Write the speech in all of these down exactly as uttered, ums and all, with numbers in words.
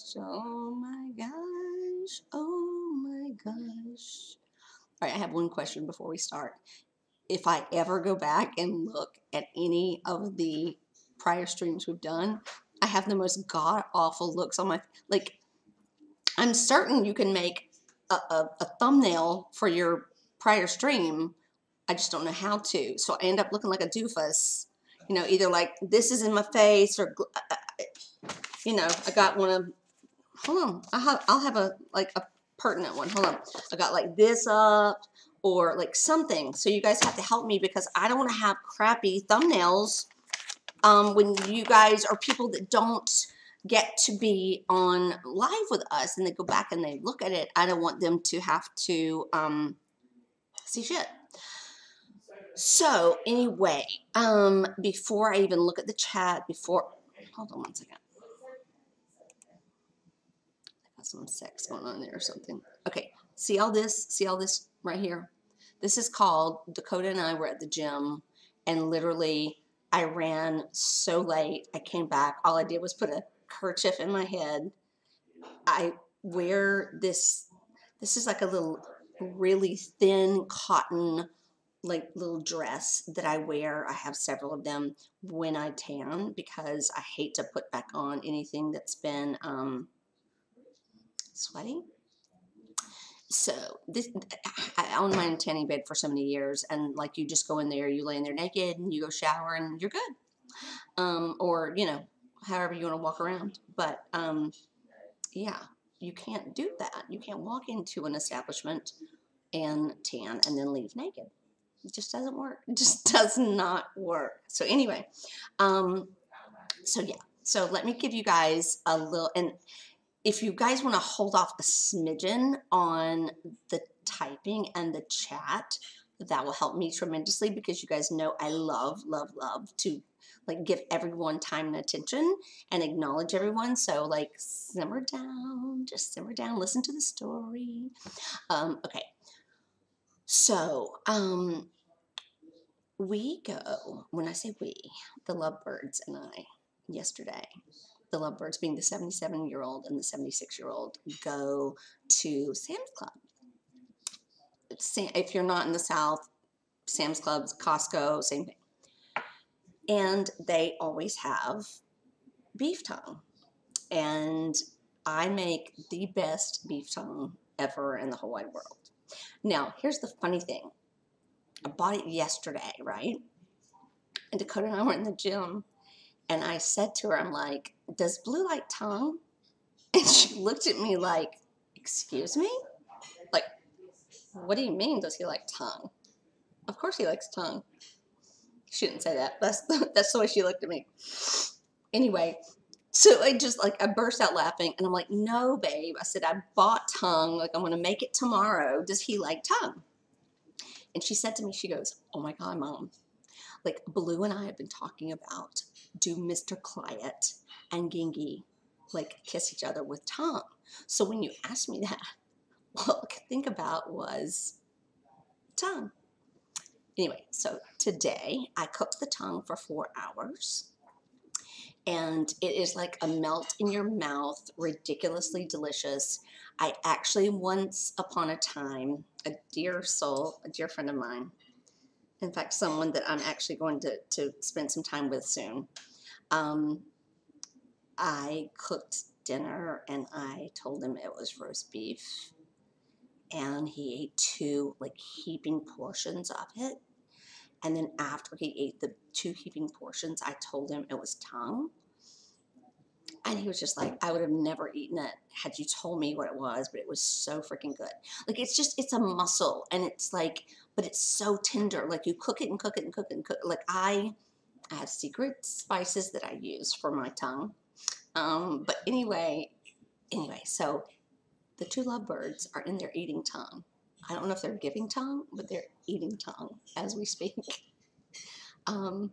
Oh my gosh. Oh my gosh. All right, I have one question before we start. If I ever go back and look at any of the prior streams we've done, I have the most god awful looks on my like. I'm certain you can make a, a, a thumbnail for your prior stream. I just don't know how to. So I end up looking like a doofus. You know, either like this is in my face or, you know, I got one of, hold on, I have, I'll have a, like a pertinent one. Hold on. I got like this up or like something. So you guys have to help me because I don't want to have crappy thumbnails um, when you guys are people that don't get to be on live with us and they go back and they look at it. I don't want them to have to um, see shit. So anyway, um, before I even look at the chat, before, hold on one second. I got some sex going on there or something. Okay, see all this? See all this right here? This is called, Dakota and I were at the gym and literally I ran so late. I came back. All I did was put a kerchief in my head. I wear this, this is like a little really thin cotton like little dress that I wear. I have several of them when I tan because I hate to put back on anything that's been um, sweaty. So this, I own my own tanning bed for so many years, and like you just go in there, you lay in there naked, and you go shower, and you're good. Um, or you know, however you want to walk around. But um, yeah, you can't do that. You can't walk into an establishment and tan and then leave naked. It just doesn't work. It just does not work. So anyway, um, so yeah. So let me give you guys a little, and if you guys want to hold off a smidgen on the typing and the chat, that will help me tremendously because you guys know I love, love, love to like give everyone time and attention and acknowledge everyone. So like simmer down, just simmer down, listen to the story. Um, okay. So, um, we go, when I say we, the Lovebirds and I, yesterday, the Lovebirds being the seventy-seven year old and the seventy-six year old, go to Sam's Club. If you're not in the South, Sam's Club's, Costco, same thing. And they always have beef tongue. And I make the best beef tongue ever in the whole wide world. Now, here's the funny thing. I bought it yesterday, right? And Dakota and I were in the gym, and I said to her, I'm like, does Blue like tongue? And she looked at me like, excuse me? Like, what do you mean, does he like tongue? Of course he likes tongue. She didn't say that. That's, that's the way she looked at me. Anyway, so I just, like, I burst out laughing, and I'm like, no, babe. I said, I bought tongue. Like, I'm going to make it tomorrow. Does he like tongue? And she said to me, she goes, oh, my God, Mom. Like, Blue and I have been talking about, do Mister Clyett and Gingy, like, kiss each other with tongue? So when you asked me that, all I could think about was tongue. Anyway, so today I cooked the tongue for four hours. And it is like a melt in your mouth, ridiculously delicious. I actually, once upon a time, a dear soul, a dear friend of mine, in fact, someone that I'm actually going to, to spend some time with soon, um, I cooked dinner and I told him it was roast beef. And he ate two, like, heaping portions of it. And then after he ate the two heaping portions, I told him it was tongue. And he was just like, I would have never eaten it had you told me what it was, but it was so freaking good. Like, it's just, it's a muscle, and it's like, but it's so tender. Like, you cook it and cook it and cook it and cook it. Like, I, I have secret spices that I use for my tongue. Um, but anyway, anyway, so the two lovebirds are in there eating tongue. I don't know if they're giving tongue, but they're eating tongue as we speak. Um,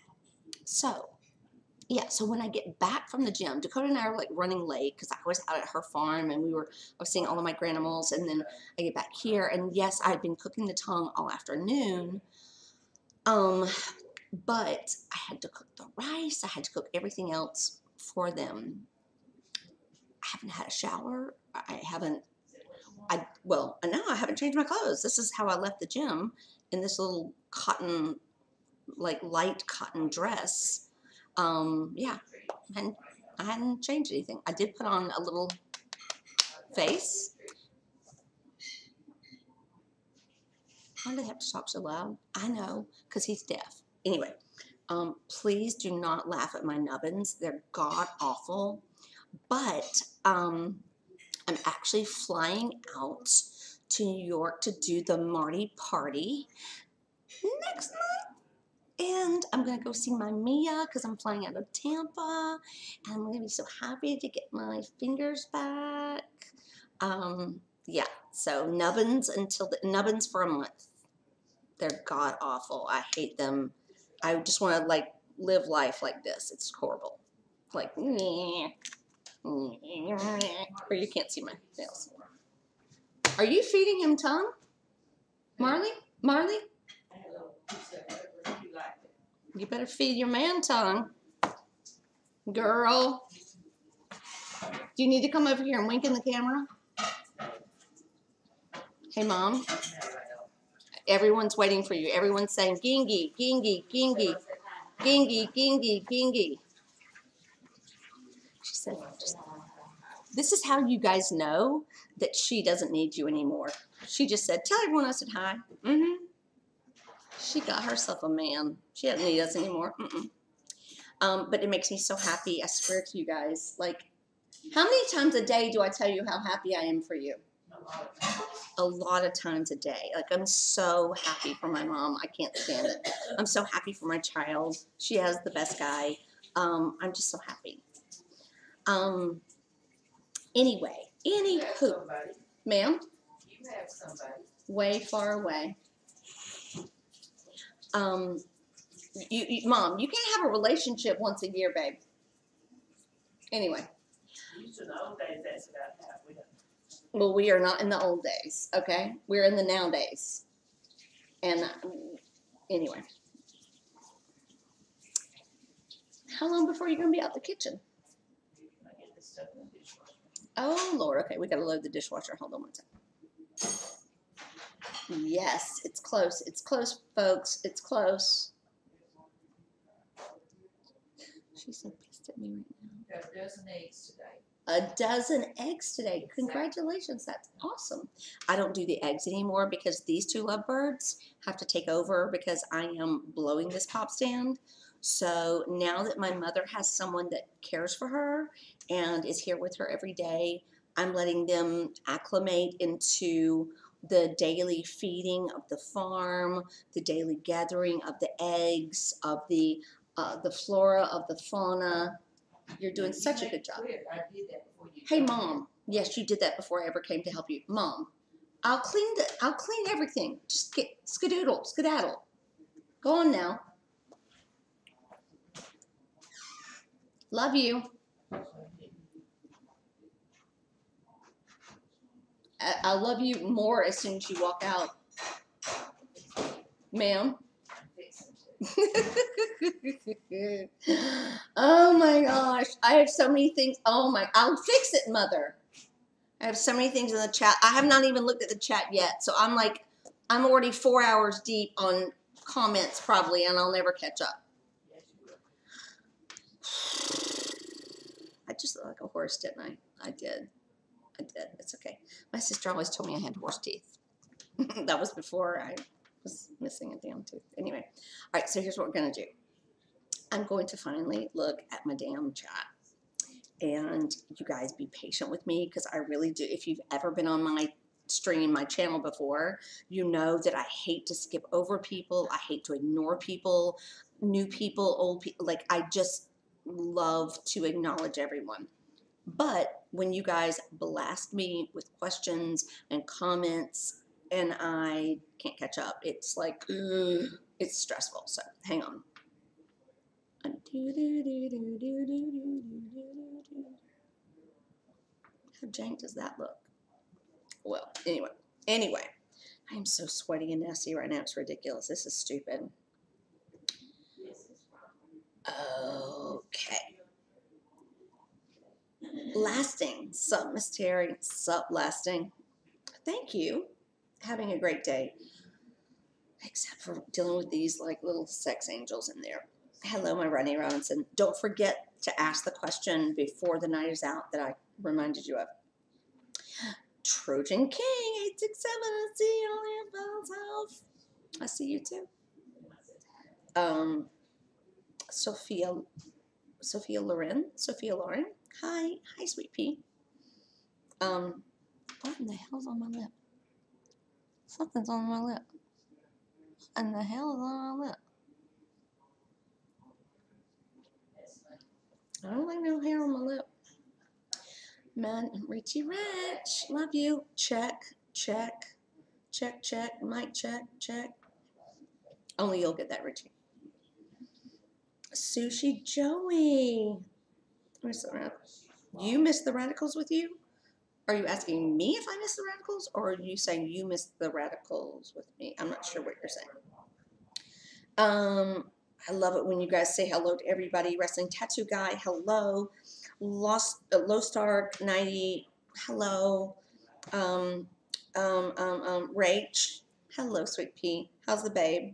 so, yeah, so when I get back from the gym, Dakota and I are like running late because I was out at her farm and we were, I was seeing all of my granimals, and then I get back here, and yes, I've been cooking the tongue all afternoon. Um, but I had to cook the rice, I had to cook everything else for them. I haven't had a shower. I haven't, I, well, now I haven't changed my clothes. This is how I left the gym, in this little cotton, like light cotton dress. Um, yeah, and I hadn't changed anything. I did put on a little face. Why do they have to talk so loud? I know, because he's deaf. Anyway, um, please do not laugh at my nubbins. They're god awful. But um, I'm actually flying out to New York to do the Marty party next month. And I'm going to go see my Mia because I'm flying out of Tampa. And I'm going to be so happy to get my fingers back. Um, yeah, so nubbins until the nubbins for a month. They're god awful. I hate them. I just want to like live life like this. It's horrible. Like, or you can't see my nails. Are you feeding him tongue? Marley? Marley? You better feed your man tongue. Girl. Do you need to come over here and wink in the camera? Hey, Mom. Everyone's waiting for you. Everyone's saying, Gingy, Gingy, Gingy, Gingy, Gingy, Gingy. She said, just, this is how you guys know that she doesn't need you anymore. She just said, tell everyone I said hi. Mm-hmm. She got herself a man. She doesn't need us anymore. Mm-mm. Um, but it makes me so happy. I swear to you guys. Like, how many times a day do I tell you how happy I am for you? A lot of times a day. Like, I'm so happy for my mom. I can't stand it. I'm so happy for my child. She has the best guy. Um, I'm just so happy. Um, anyway, anywho, ma'am, You have somebody. way far away. Um, you, you, Mom, you can't have a relationship once a year, babe. Anyway. Used to the old days, that's about half we done. Well, we are not in the old days, okay? We're in the nowadays. And uh, anyway. How long before you're going to be out the kitchen? I get this stuff in the dishwasher. Oh, Lord. Okay, we got to load the dishwasher. Hold on one second. Yes, it's close. It's close, folks. It's close. She's so pissed at me right now. Got a dozen eggs today. A dozen eggs today. Congratulations. That's awesome. I don't do the eggs anymore because these two lovebirds have to take over because I am blowing this pop stand. So now that my mother has someone that cares for her and is here with her every day, I'm letting them acclimate into the daily feeding of the farm, the daily gathering of the eggs, of the uh, the flora, of the fauna. You're doing You such a make good it job. clear, I did that before you. Hey, came Mom. Yes, you did that before I ever came to help you. Mom, I'll clean the, I'll clean everything. Just get skedoodle, skedaddle. Go on now. Love you. I, I'll love you more as soon as you walk out. Ma'am. Oh my gosh. I have so many things. Oh my, I'll fix it, Mother. I have so many things in the chat. I have not even looked at the chat yet. So I'm like, I'm already four hours deep on comments probably, and I'll never catch up. I just look like a horse, didn't I? I did. I did. It's okay. My sister always told me I had horse teeth. That was before I was missing a damn tooth. Anyway. All right, so here's what we're going to do. I'm going to finally look at my damn chat. And you guys be patient with me because I really do. If you've ever been on my stream, my channel before, you know that I hate to skip over people. I hate to ignore people, new people, old people. Like, I just love to acknowledge everyone. But when you guys blast me with questions and comments and I can't catch up, it's like, ugh, it's stressful. So hang on. How jank does that look? Well, anyway, anyway, I am so sweaty and nasty right now. It's ridiculous. This is stupid. Okay. Lasting. Sup, Miss Terry? Sup, Lasting? Thank you. Having a great day. Except for dealing with these like little sex angels in there. Hello, my Rodney Robinson. Don't forget to ask the question before the night is out that I reminded you of. Trojan King, eight six seven, I see you only in Bell's house. I see you too. Um, Sophia, Sophia Lauren, Sophia Lauren. Hi, hi, sweet pea. Um, what in the hell's on my lip? Something's on my lip. What in the hell is on my lip? I don't like no hair on my lip. Man, Richie Rich, love you. Check, check, check, check, mic check, check. Only you'll get that, Richie. Sushi Joey. Where's the rad- You missed the radicals with you? Are you asking me if I missed the radicals, or are you saying you missed the radicals with me? I'm not sure what you're saying. Um, I love it when you guys say hello to everybody. Wrestling Tattoo Guy, hello. Lost uh, Low Star ninety, hello. Um, um, um, um, Rach, hello, sweet pea. How's the babe?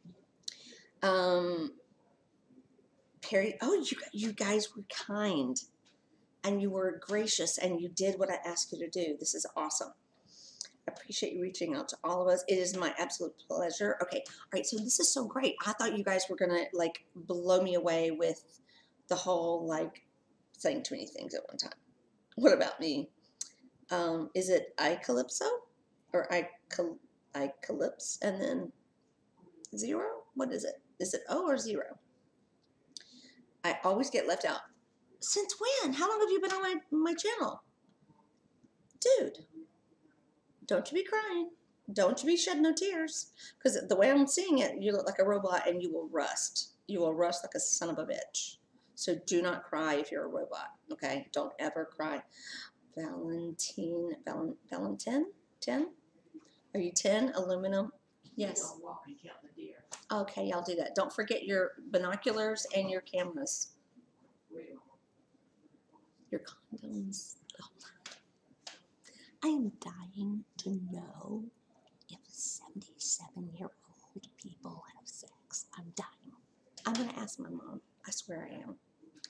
Um, Perry, oh, you you guys were kind, and you were gracious, and you did what I asked you to do. This is awesome. I appreciate you reaching out to all of us. It is my absolute pleasure. Okay, all right, so this is so great. I thought you guys were gonna like blow me away with the whole like saying too many things at one time. What about me? Um, is it iCalypso or iCal iCalypse and then zero? What is it? Is it O or zero? I always get left out. Since when? How long have you been on my, my channel? Dude, don't you be crying. Don't you be shedding no tears. Because the way I'm seeing it, you look like a robot and you will rust. You will rust like a son of a bitch. So do not cry if you're a robot, okay? Don't ever cry. Valentine, Val, Valentin? ten? Are you ten? Aluminum? Yes. Don't walk and count the deer. Okay, y'all do that. Don't forget your binoculars and your cameras. Your condoms. I am dying to know if seventy-seven-year-old people have sex. I'm dying. I'm going to ask my mom. I swear I am.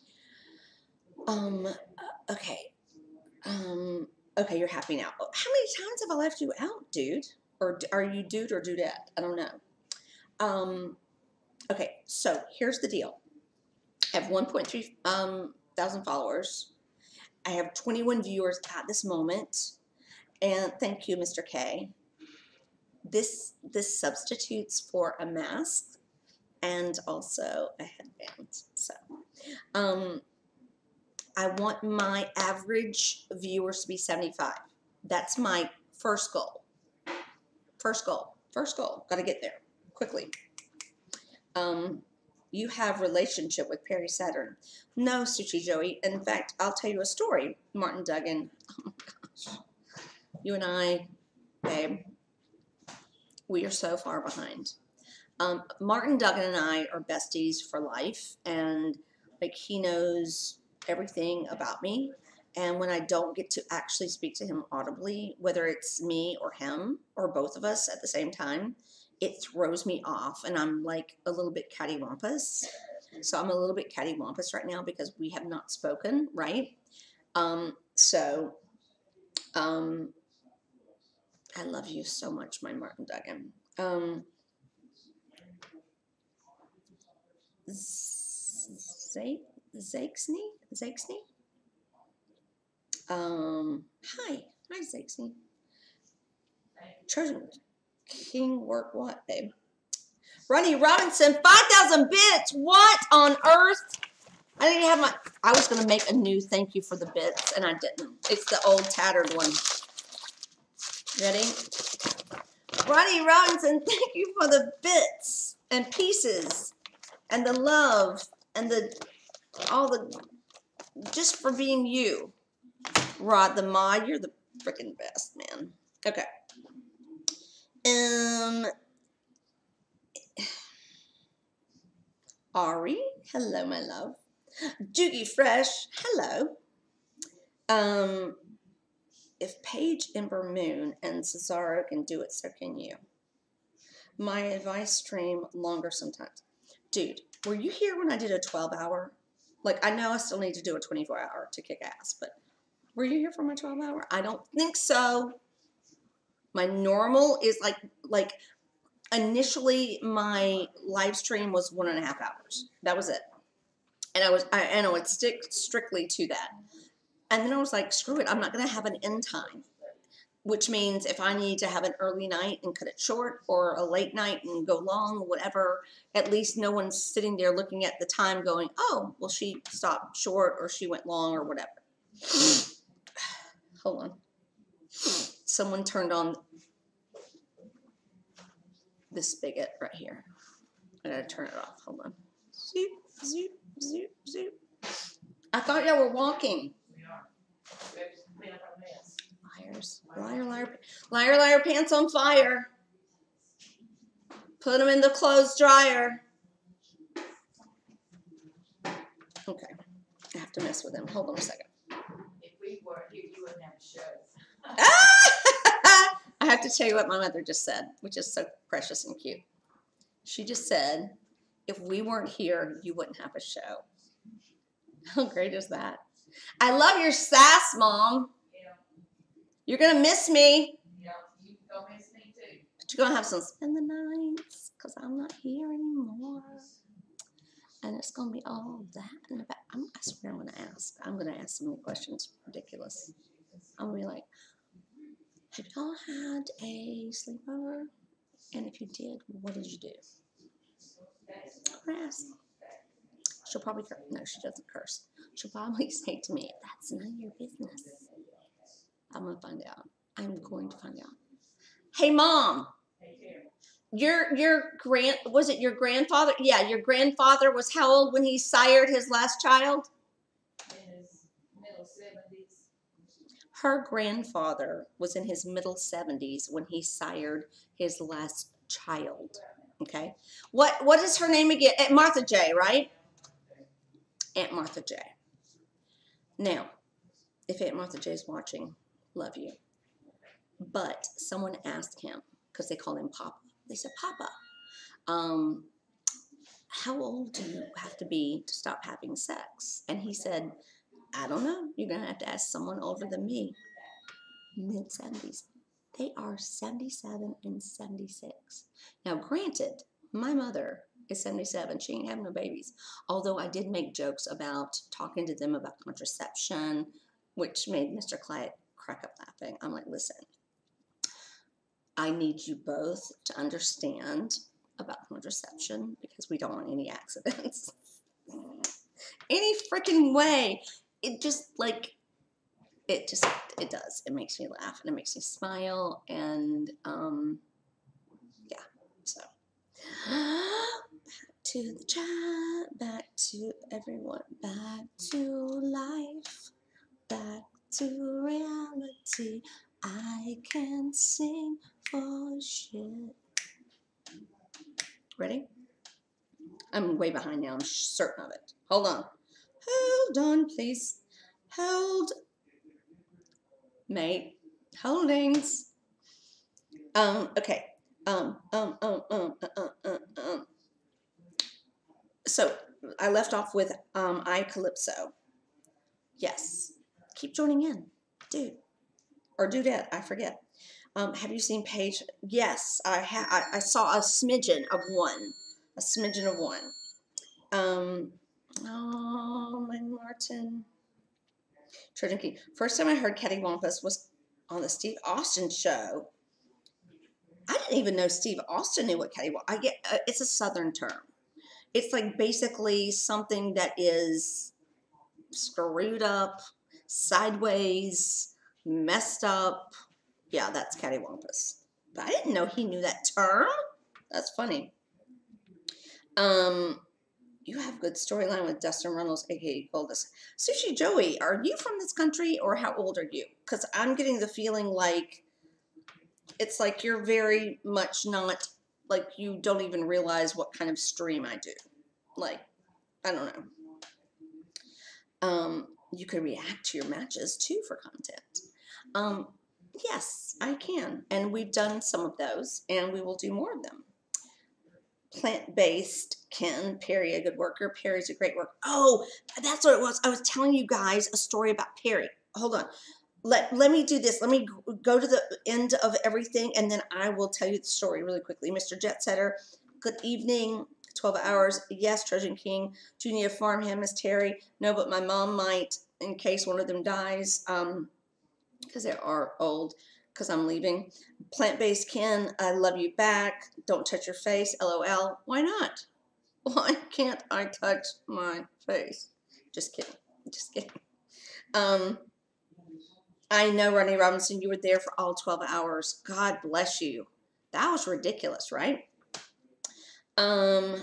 Um, okay. Um, okay, you're happy now. How many times have I left you out, dude? Or are you dude or dudette? I don't know. Um, okay, so here's the deal. I have one point three um, thousand followers. I have twenty-one viewers at this moment. And thank you, Mister K. This, this substitutes for a mask and also a headband. So, um, I want my average viewers to be seventy-five. That's my first goal. First goal. First goal. Got to get there quickly. Um, you have relationship with Perry Saturn. No, Sushi Joey. In fact, I'll tell you a story. Martin Duggan. Oh my gosh. You and I, babe, we are so far behind. Um, Martin Duggan and I are besties for life, and like he knows everything about me. And when I don't get to actually speak to him audibly, whether it's me or him or both of us at the same time, it throws me off, and I'm like a little bit cattywampus. So I'm a little bit cattywampus right now because we have not spoken, right? Um, so um, I love you so much, my Martin Duggan. Um, Zake, Zakesney? Zakesney? Um, hi. Hi, Zakesney. Trojan King work what, babe? Ronnie Robinson, five thousand bits. What on earth? I didn't have my, I was going to make a new thank you for the bits, and I didn't. It's the old tattered one. Ready? Ronnie Robinson, thank you for the bits and pieces and the love and the, all the, just for being you. Rod the Mod, you're the freaking best, man. Okay. Um, Ari, hello, my love. Doogie Fresh, hello. Um, if Paige, Ember Moon, and Cesaro can do it, so can you. My advice stream longer sometimes. Dude, were you here when I did a twelve hour? Like, I know I still need to do a twenty-four hour to kick ass, but were you here for my twelve hour? I don't think so. My normal is like, like initially my live stream was one and a half hours. That was it. And I was, I, and I would stick strictly to that. And then I was like, screw it, I'm not going to have an end time. Which means if I need to have an early night and cut it short, or a late night and go long, or whatever, at least no one's sitting there looking at the time going, oh, well, she stopped short or she went long or whatever. Hold on. Someone turned on this spigot right here. I gotta turn it off. Hold on. Zoop, zoop, zoop, zoop. I thought y'all were walking. We are. We have to clean up our mess. Liars. Liar, liar. Liar, liar, pants on fire. Put them in the clothes dryer. Okay. I have to mess with him. Hold on a second. If we weren't here, you wouldn't have a show. I have to tell you what my mother just said, which is so precious and cute. She just said, if we weren't here, you wouldn't have a show. How great is that? I love your sass, Mom. Yeah, You're going to miss me. yeah, you can go miss me too. But you're going to have some spend the nights because I'm not here anymore. And it's going to be all that in the back. I'm, I swear I'm going to ask. I'm going to ask so many questions. Ridiculous. I'm going to be like, have y'all had a sleepover? And if you did, what did you do? I'm gonna ask. She'll probably curse. No, she doesn't curse. She'll probably say to me, that's none of your business. I'm going to find out. I'm going to find out. Hey, Mom. Hey, Karen. Your your grand was it your grandfather? Yeah, your grandfather was how old when he sired his last child? In his middle seventies. Her grandfather was in his middle seventies when he sired his last child. Okay. What what is her name again? Aunt Martha J, right? Aunt Martha J. Now, if Aunt Martha J is watching, love you. But someone asked him, because they call him Papa. They said, Papa, um, how old do you have to be to stop having sex? And he said, I don't know. You're going to have to ask someone older than me. mid seventies. They are seventy-seven and seventy-six. Now, granted, my mother is seventy-seven. She ain't having no babies. Although I did make jokes about talking to them about contraception, which made Mister Clyde crack up laughing. I'm like, listen, I need you both to understand about contraception because we don't want any accidents. Any freaking way. It just, like, it just, it does. It makes me laugh and it makes me smile. And, um, yeah, so. Back to the chat, back to everyone, back to life, back to reality. I can sing for shit. Ready? I'm way behind now. I'm certain of it. Hold on. Hold on, please. Hold. Mate. Holdings. Um, okay. Um, um, um, um, um, um, um. So, I left off with um, I Calypso. Yes. Keep joining in. Dude. Or dudette, I forget. Um, have you seen Paige? Yes, I, ha I, I saw a smidgen of one. A smidgen of one. Um, oh, my Martin. Trojan. First time I heard Cattywampus was on the Steve Austin show. I didn't even know Steve Austin knew what Cattywampus. I get uh, it's a Southern term. It's like basically something that is screwed up, sideways, messed up. Yeah, that's Cattywampus. But I didn't know he knew that term. That's funny. Um, you have good storyline with Dustin Runnels, aka Goldust. Sushi Joey, are you from this country or how old are you? Because I'm getting the feeling like it's like you're very much not, like you don't even realize what kind of stream I do. Like, I don't know. Um, you can react to your matches too for content. Um, yes, I can. And we've done some of those, and we will do more of them. Plant-based Ken Perry, a good worker. Perry's a great worker. Oh, that's what it was. I was telling you guys a story about Perry. Hold on. Let, let me do this. Let me go to the end of everything, and then I will tell you the story really quickly. Mister Jet Setter, good evening. twelve hours. Yes, Trojan King. Do you need to farm him, Miss Terry? No, but my mom might in case one of them dies, um, because they are old, because I'm leaving. Plant-based Ken, I love you back. Don't touch your face, LOL. Why not? Why can't I touch my face? Just kidding. Just kidding. Um, I know, Ronnie Robinson, you were there for all twelve hours. God bless you. That was ridiculous, right? Um,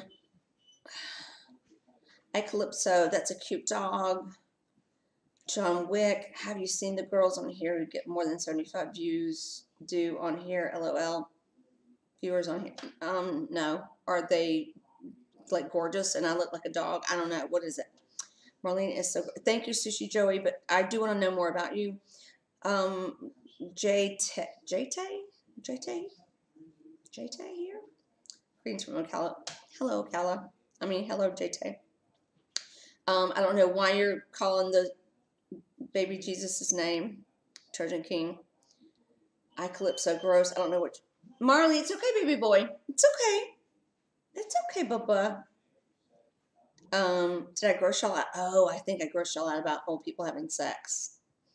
Calypso, that's a cute dog. John Wick, have you seen the girls on here who get more than seventy-five views do on here? LOL. Viewers on here. Um, no. Are they like gorgeous and I look like a dog? I don't know. What is it? Marlene is so good. Thank you, Sushi Joey, but I do want to know more about you. Um, J T, J T, J T, J T here. Greetings from Ocala. Hello, Ocala. I mean, hello, J T. Um, I don't know why you're calling the baby Jesus' name, Trojan King. I Calypso, gross. I don't know what. Marley, it's okay, baby boy. It's okay. It's okay, Bubba. Um, did I gross y'all out? Oh, I think I grossed y'all out about old people having sex.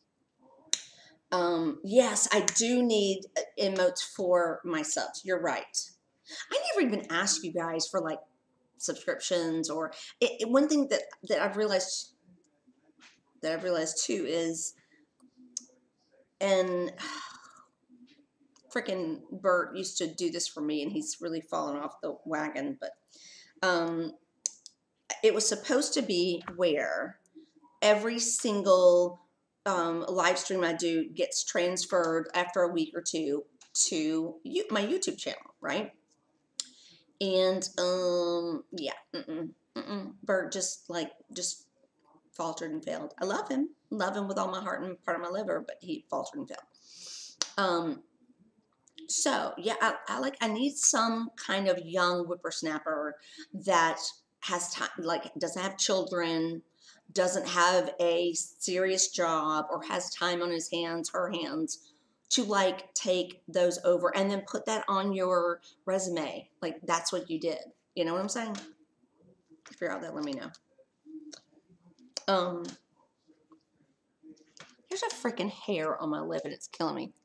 Um, yes, I do need emotes for my subs. You're right. I never even asked you guys for like subscriptions or it, it, one thing that that I've realized that I've realized too is, and freaking Bert used to do this for me, and he's really fallen off the wagon. But um, it was supposed to be where every single um, live stream I do gets transferred after a week or two to you, my YouTube channel, right? And um, yeah, mm-mm, mm-mm. Bert just like just faltered and failed. I love him, love him with all my heart and part of my liver, but he faltered and failed. Um, so yeah, I, I like I need some kind of young whippersnapper that has time, like doesn't have children, doesn't have a serious job, or has time on his hands, her hands, to like take those over and then put that on your resume. Like that's what you did. You know what I'm saying? If you're out there, let me know. Um, there's a freaking hair on my lip and it's killing me.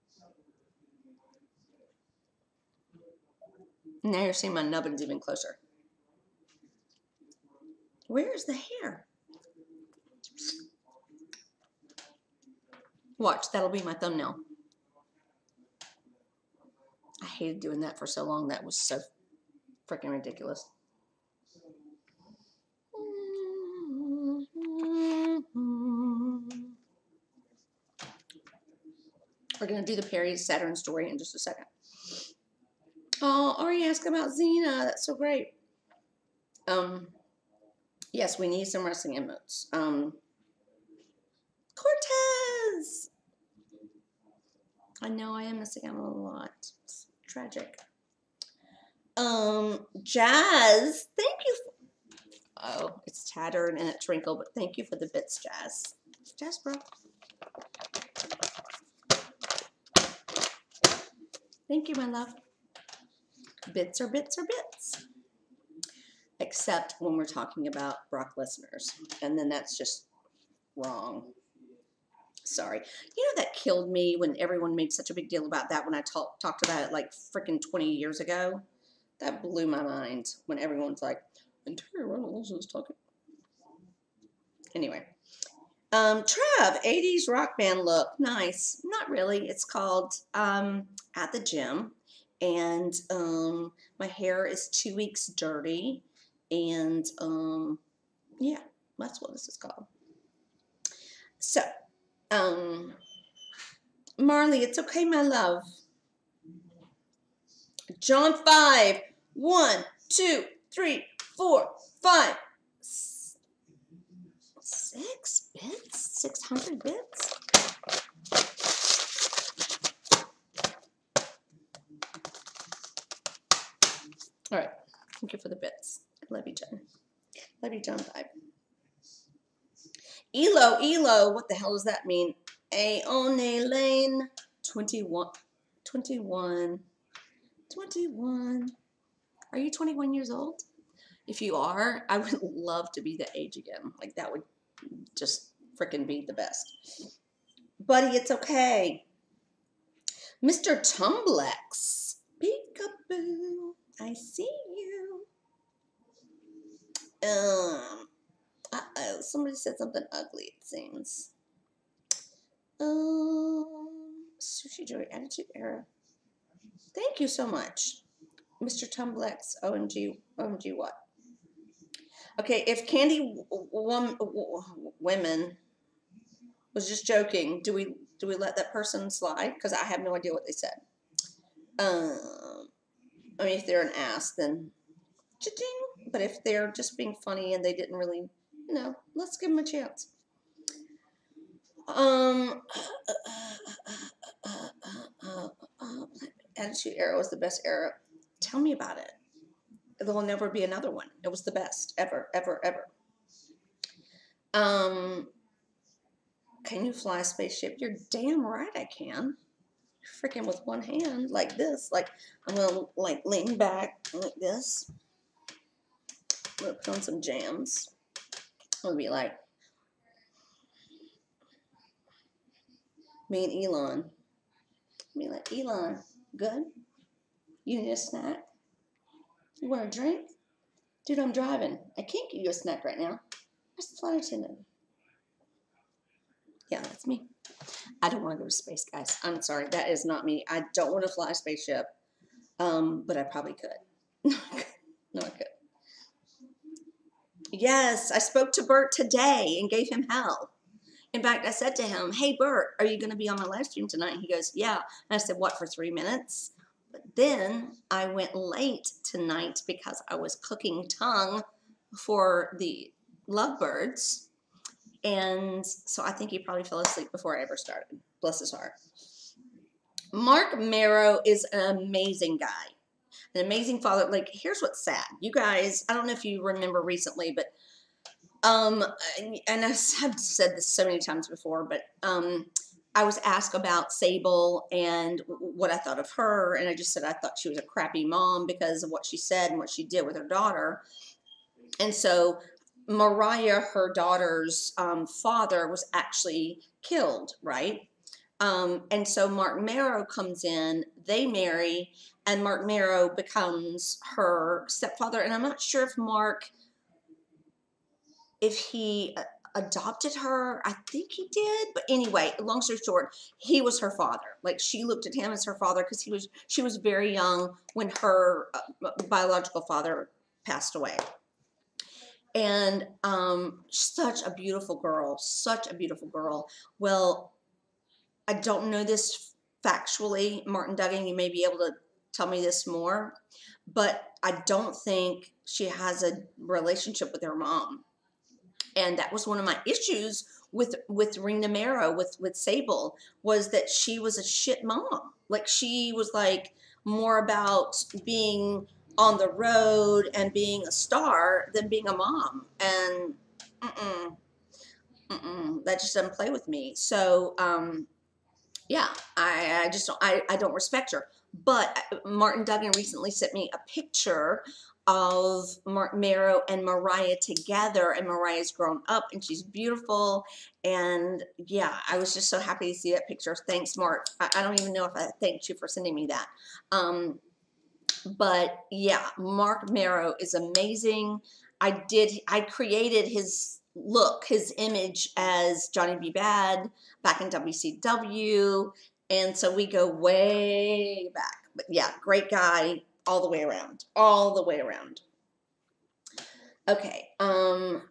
Now you're seeing my nubbins even closer. Where is the hair? Watch, that'll be my thumbnail. I hated doing that for so long. That was so freaking ridiculous. We're going to do the Perry Saturn story in just a second. Oh, Ari asked about Xena. That's so great. Um, yes, we need some wrestling emotes. Um, Cortez! I know I am missing out on a lot. It's tragic. Um, Jazz, thank you. For, oh, it's tattered and it's wrinkled, but thank you for the bits, Jazz. Jazz, bro. Thank you, my love. Bits are bits are bits. Except when we're talking about Brock Lesnar's. And then that's just wrong. Sorry. You know that killed me when everyone made such a big deal about that when I talk, talked about it like freaking twenty years ago? That blew my mind when everyone's like, and Terry Reynolds is talking. Anyway. Um, Trav, eighties rock band look. Nice. Not really. It's called um, At the Gym. And um, my hair is two weeks dirty. And um, yeah, that's what this is called. So, um, Marley, it's okay, my love. John five. One, two, three, four, five. Six bits? Six hundred bits? All right. Thank you for the bits. Love you, John. Love you, John. Five. Elo, Elo. What the hell does that mean? Aone Lane. twenty-one. twenty-one. twenty-one. Are you twenty-one years old? If you are, I would love to be that age again. Like, that would just freaking be the best. Buddy, it's okay. Mister Tumblex. Peekaboo. I see you. Um, uh-oh. Somebody said something ugly, it seems. Um, Sushi Joy Attitude Era. Thank you so much. Mister Tumblex. O M G. O M G what? Okay, if Candy wom, Women was just joking, do we do we let that person slide? Because I have no idea what they said. Um, I mean, if they're an ass, then cha-ching. But if they're just being funny and they didn't really, you know, let's give them a chance. Um, uh, uh, uh, uh, uh, Attitude Era was the best era. Tell me about it. There will never be another one. It was the best ever, ever, ever. Um, can you fly a spaceship? You're damn right I can. Freaking with one hand like this. Like, I'm gonna like lean back like this. I'm gonna put on some jams. I'm gonna be like me and Elon. Be like, Elon, good? You need a snack? You want a drink? Dude, I'm driving. I can't give you a snack right now. Where's the flight attendant? Yeah, that's me. I don't want to go to space, guys. I'm sorry. That is not me. I don't want to fly a spaceship, um, but I probably could. No, I could. Yes, I spoke to Bert today and gave him hell. In fact, I said to him, hey, Bert, are you going to be on my live stream tonight? He goes, yeah. And I said, what, for three minutes? But then I went late tonight because I was cooking tongue for the lovebirds. And so I think he probably fell asleep before I ever started. Bless his heart. Mark Marrow is an amazing guy. An amazing father. Like, here's what's sad. You guys, I don't know if you remember recently, but Um, and I've said this so many times before, but um, I was asked about Sable and what I thought of her, and I just said I thought she was a crappy mom because of what she said and what she did with her daughter. And so Mariah, her daughter's um, father, was actually killed, right? Um, and so Mark Marrow comes in, they marry, and Mark Marrow becomes her stepfather. And I'm not sure if Mark... if he adopted her. I think he did. But anyway, long story short, he was her father. Like, she looked at him as her father because he was she was very young when her uh, biological father passed away. And um, such a beautiful girl, such a beautiful girl. Well, I don't know this factually. Martin Duggan, you may be able to tell me this more. But I don't think she has a relationship with her mom. And that was one of my issues with with Rena Marrow, with with Sable, was that she was a shit mom. Like, she was like more about being on the road and being a star than being a mom. And mm-mm, mm-mm, that just doesn't play with me. So um, yeah, I, I just don't, I, I don't respect her. But Martin Duggan recently sent me a picture of Mark Marrow and Mariah together, and Mariah's grown up and she's beautiful. And yeah, I was just so happy to see that picture. Thanks, Mark. I, I don't even know if I thanked you for sending me that. Um, but yeah, Mark Marrow is amazing. I did, I created his look, his image as Johnny B. Bad back in W C W. And so we go way back. But yeah, great guy all the way around. All the way around. Okay. Um,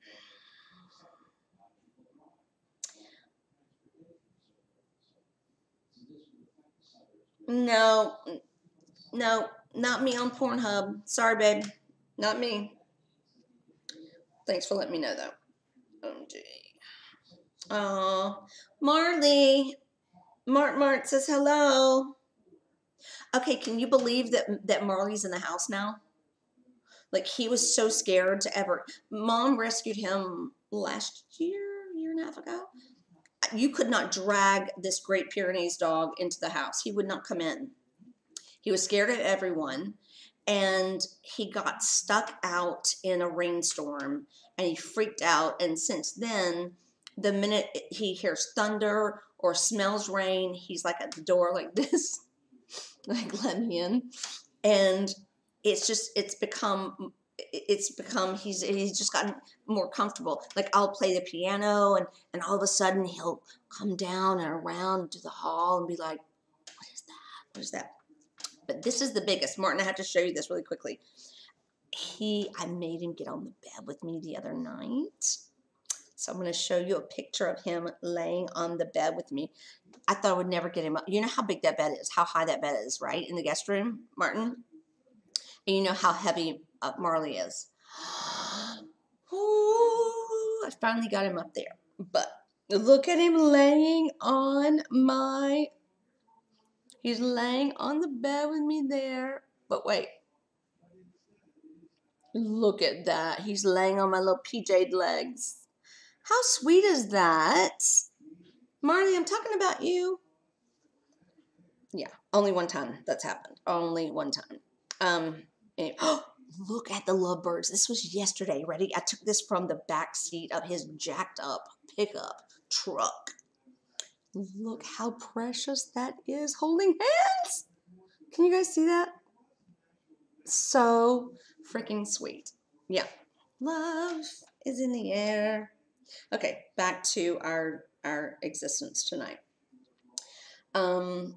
no, no, not me on Pornhub. Sorry, babe. Not me. Thanks for letting me know, though. Um, G. Oh, Marley. Mart Mart says hello. Okay, can you believe that that Marley's in the house now? Like, he was so scared to ever. Mom rescued him last year, year and a half ago. You could not drag this Great Pyrenees dog into the house. He would not come in. He was scared of everyone, and he got stuck out in a rainstorm, and he freaked out. And since then, the minute he hears thunder or smells rain, he's like at the door like this, like, let me in. And it's just, it's become, it's become, he's, he's just gotten more comfortable. Like, I'll play the piano, and, and all of a sudden he'll come down and around to the hall and be like, what is that? What is that? But this is the biggest. Martin, I have to show you this really quickly. He, I made him get on the bed with me the other night. So I'm going to show you a picture of him laying on the bed with me. I thought I would never get him up. You know how big that bed is, how high that bed is, right? In the guest room, Martin? And you know how heavy uh, Marley is. Ooh, I finally got him up there. But look at him laying on my... He's laying on the bed with me there. But wait. Look at that. He's laying on my little P J'd legs. How sweet is that? Marley, I'm talking about you. Yeah, only one time that's happened. Only one time. Um, anyway. Oh, look at the lovebirds. This was yesterday. Ready? I took this from the back seat of his jacked up pickup truck. Look how precious that is holding hands. Can you guys see that? So freaking sweet. Yeah. Love is in the air. Okay, back to our our existence tonight. Um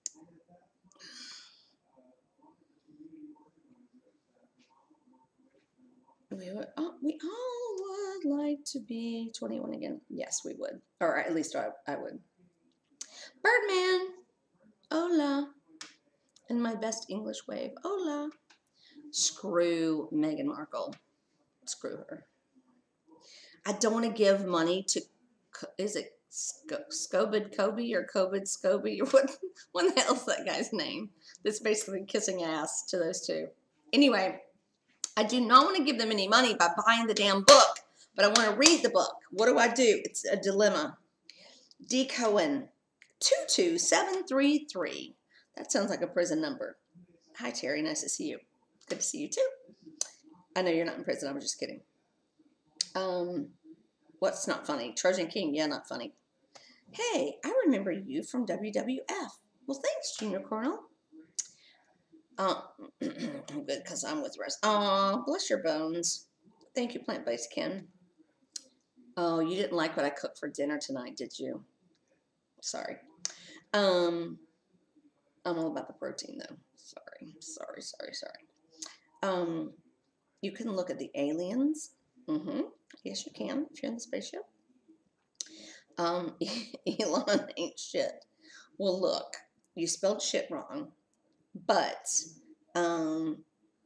we would, oh, we all would like to be twenty-one again. Yes, we would. Or at least I, I would. Birdman. Hola. In my best English wave. Hola. Screw Meghan Markle. Screw her. I don't want to give money to, is it Scobid Kobe or Covid Scobie? Or what, what the hell's that guy's name? That's basically kissing ass to those two. Anyway, I do not want to give them any money by buying the damn book, but I want to read the book. What do I do? It's a dilemma. D. Cohen, two two seven three three. That sounds like a prison number. Hi, Terry. Nice to see you. Good to see you, too. I know you're not in prison. I was just kidding. Um, what's not funny? Trojan King. Yeah, not funny. Hey, I remember you from W W F. Well, thanks, Junior Colonel. Uh, I'm good because I'm with Russ. Aw, bless your bones. Thank you, Plant-Based Ken. Oh, you didn't like what I cooked for dinner tonight, did you? Sorry. Um, I'm all about the protein, though. Sorry, sorry, sorry, sorry. Um, you can look at the aliens. Mm-hmm. Yes, you can if you're in the spaceship. Um, Elon ain't shit. Well, look, you spelled shit wrong, but um,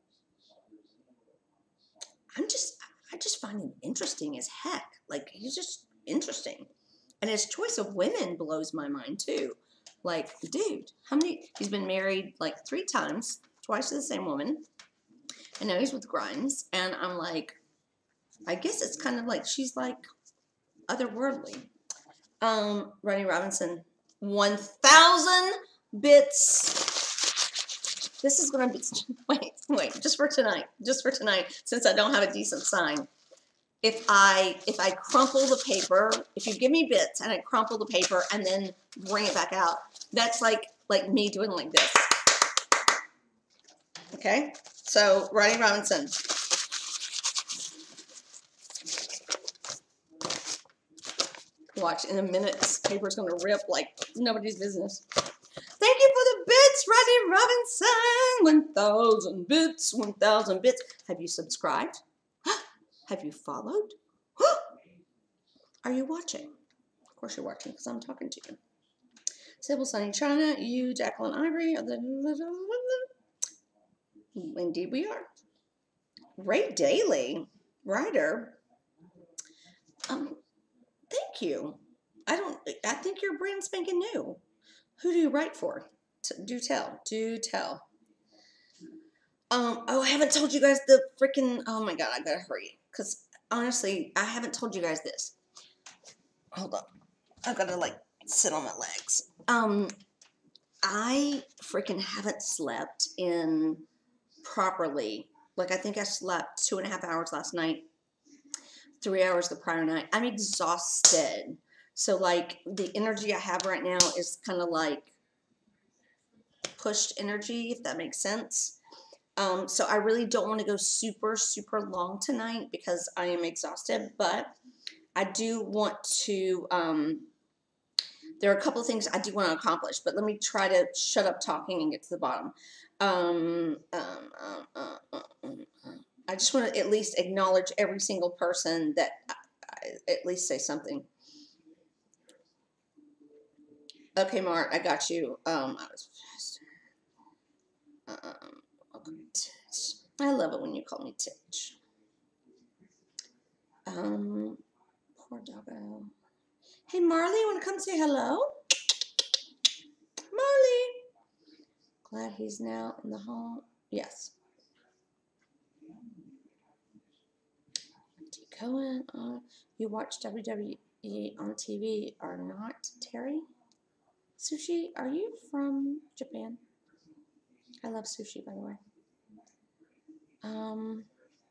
I'm just, I just find him interesting as heck. Like, he's just interesting. And his choice of women blows my mind, too. Like, dude, how many, he's been married like three times, twice to the same woman. And now he's with Grimes. And I'm like, I guess it's kind of like, she's like otherworldly. Um, Ronnie Robinson, one thousand bits. This is going to be, wait, wait, just for tonight, just for tonight, since I don't have a decent sign. If I, if I crumple the paper, if you give me bits and I crumple the paper and then bring it back out, that's like, like me doing like this. Okay. So Ronnie Robinson. Watch, in a minute, this paper's going to rip like nobody's business. Thank you for the bits, Ronnie Robinson. one thousand bits, one thousand bits. Have you subscribed? Have you followed? Are you watching? Of course you're watching because I'm talking to you. Sybil Sunny China, you, Jacqueline Ivory. Indeed we are. Ray Daly, writer. Um, Thank you. I don't, I think you're brand spanking new. Who do you write for? T do tell. Do tell. Um, oh, I haven't told you guys the freaking, oh my God, I gotta hurry. Because honestly, I haven't told you guys this. Hold on. I've got to like sit on my legs. Um, I freaking haven't slept in properly. Like, I think I slept two and a half hours last night, three hours the prior night. I'm exhausted. So, like, the energy I have right now is kind of like pushed energy, if that makes sense. Um, so I really don't want to go super, super long tonight because I am exhausted, but I do want to, um, there are a couple of things I do want to accomplish, but let me try to shut up talking and get to the bottom. Um, um, um, uh, uh, uh, I just want to at least acknowledge every single person that I, I, at least say something. Okay, Mark, I got you. Um, I was um, welcome, Titch. I love it when you call me Titch. Um, poor doggo. Hey, Marley, you want to come say hello? Marley. Glad he's now in the hall. Yes. D. Cohen, uh, you watch W W E on T V or not, Terry? Sushi, are you from Japan? I love sushi, by the way. Um,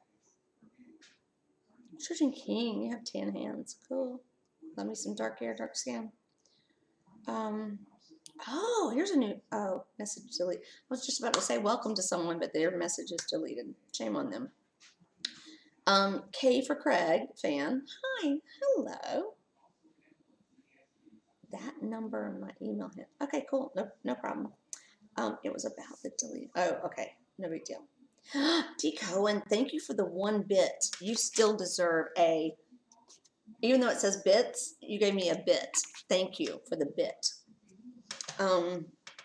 Tristan King, you have tan hands. Cool. Love me some dark hair, dark skin. Um, oh, here's a new, oh, message deleted. I was just about to say welcome to someone, but their message is deleted. Shame on them. Um, K for Craig, fan. Hi, hello. That number in my email hit. Okay, cool. No, no problem. Um, it was about the delete. Oh, okay. No big deal. D. Cohen, thank you for the one bit. You still deserve a, even though it says bits, you gave me a bit. Thank you for the bit. Um,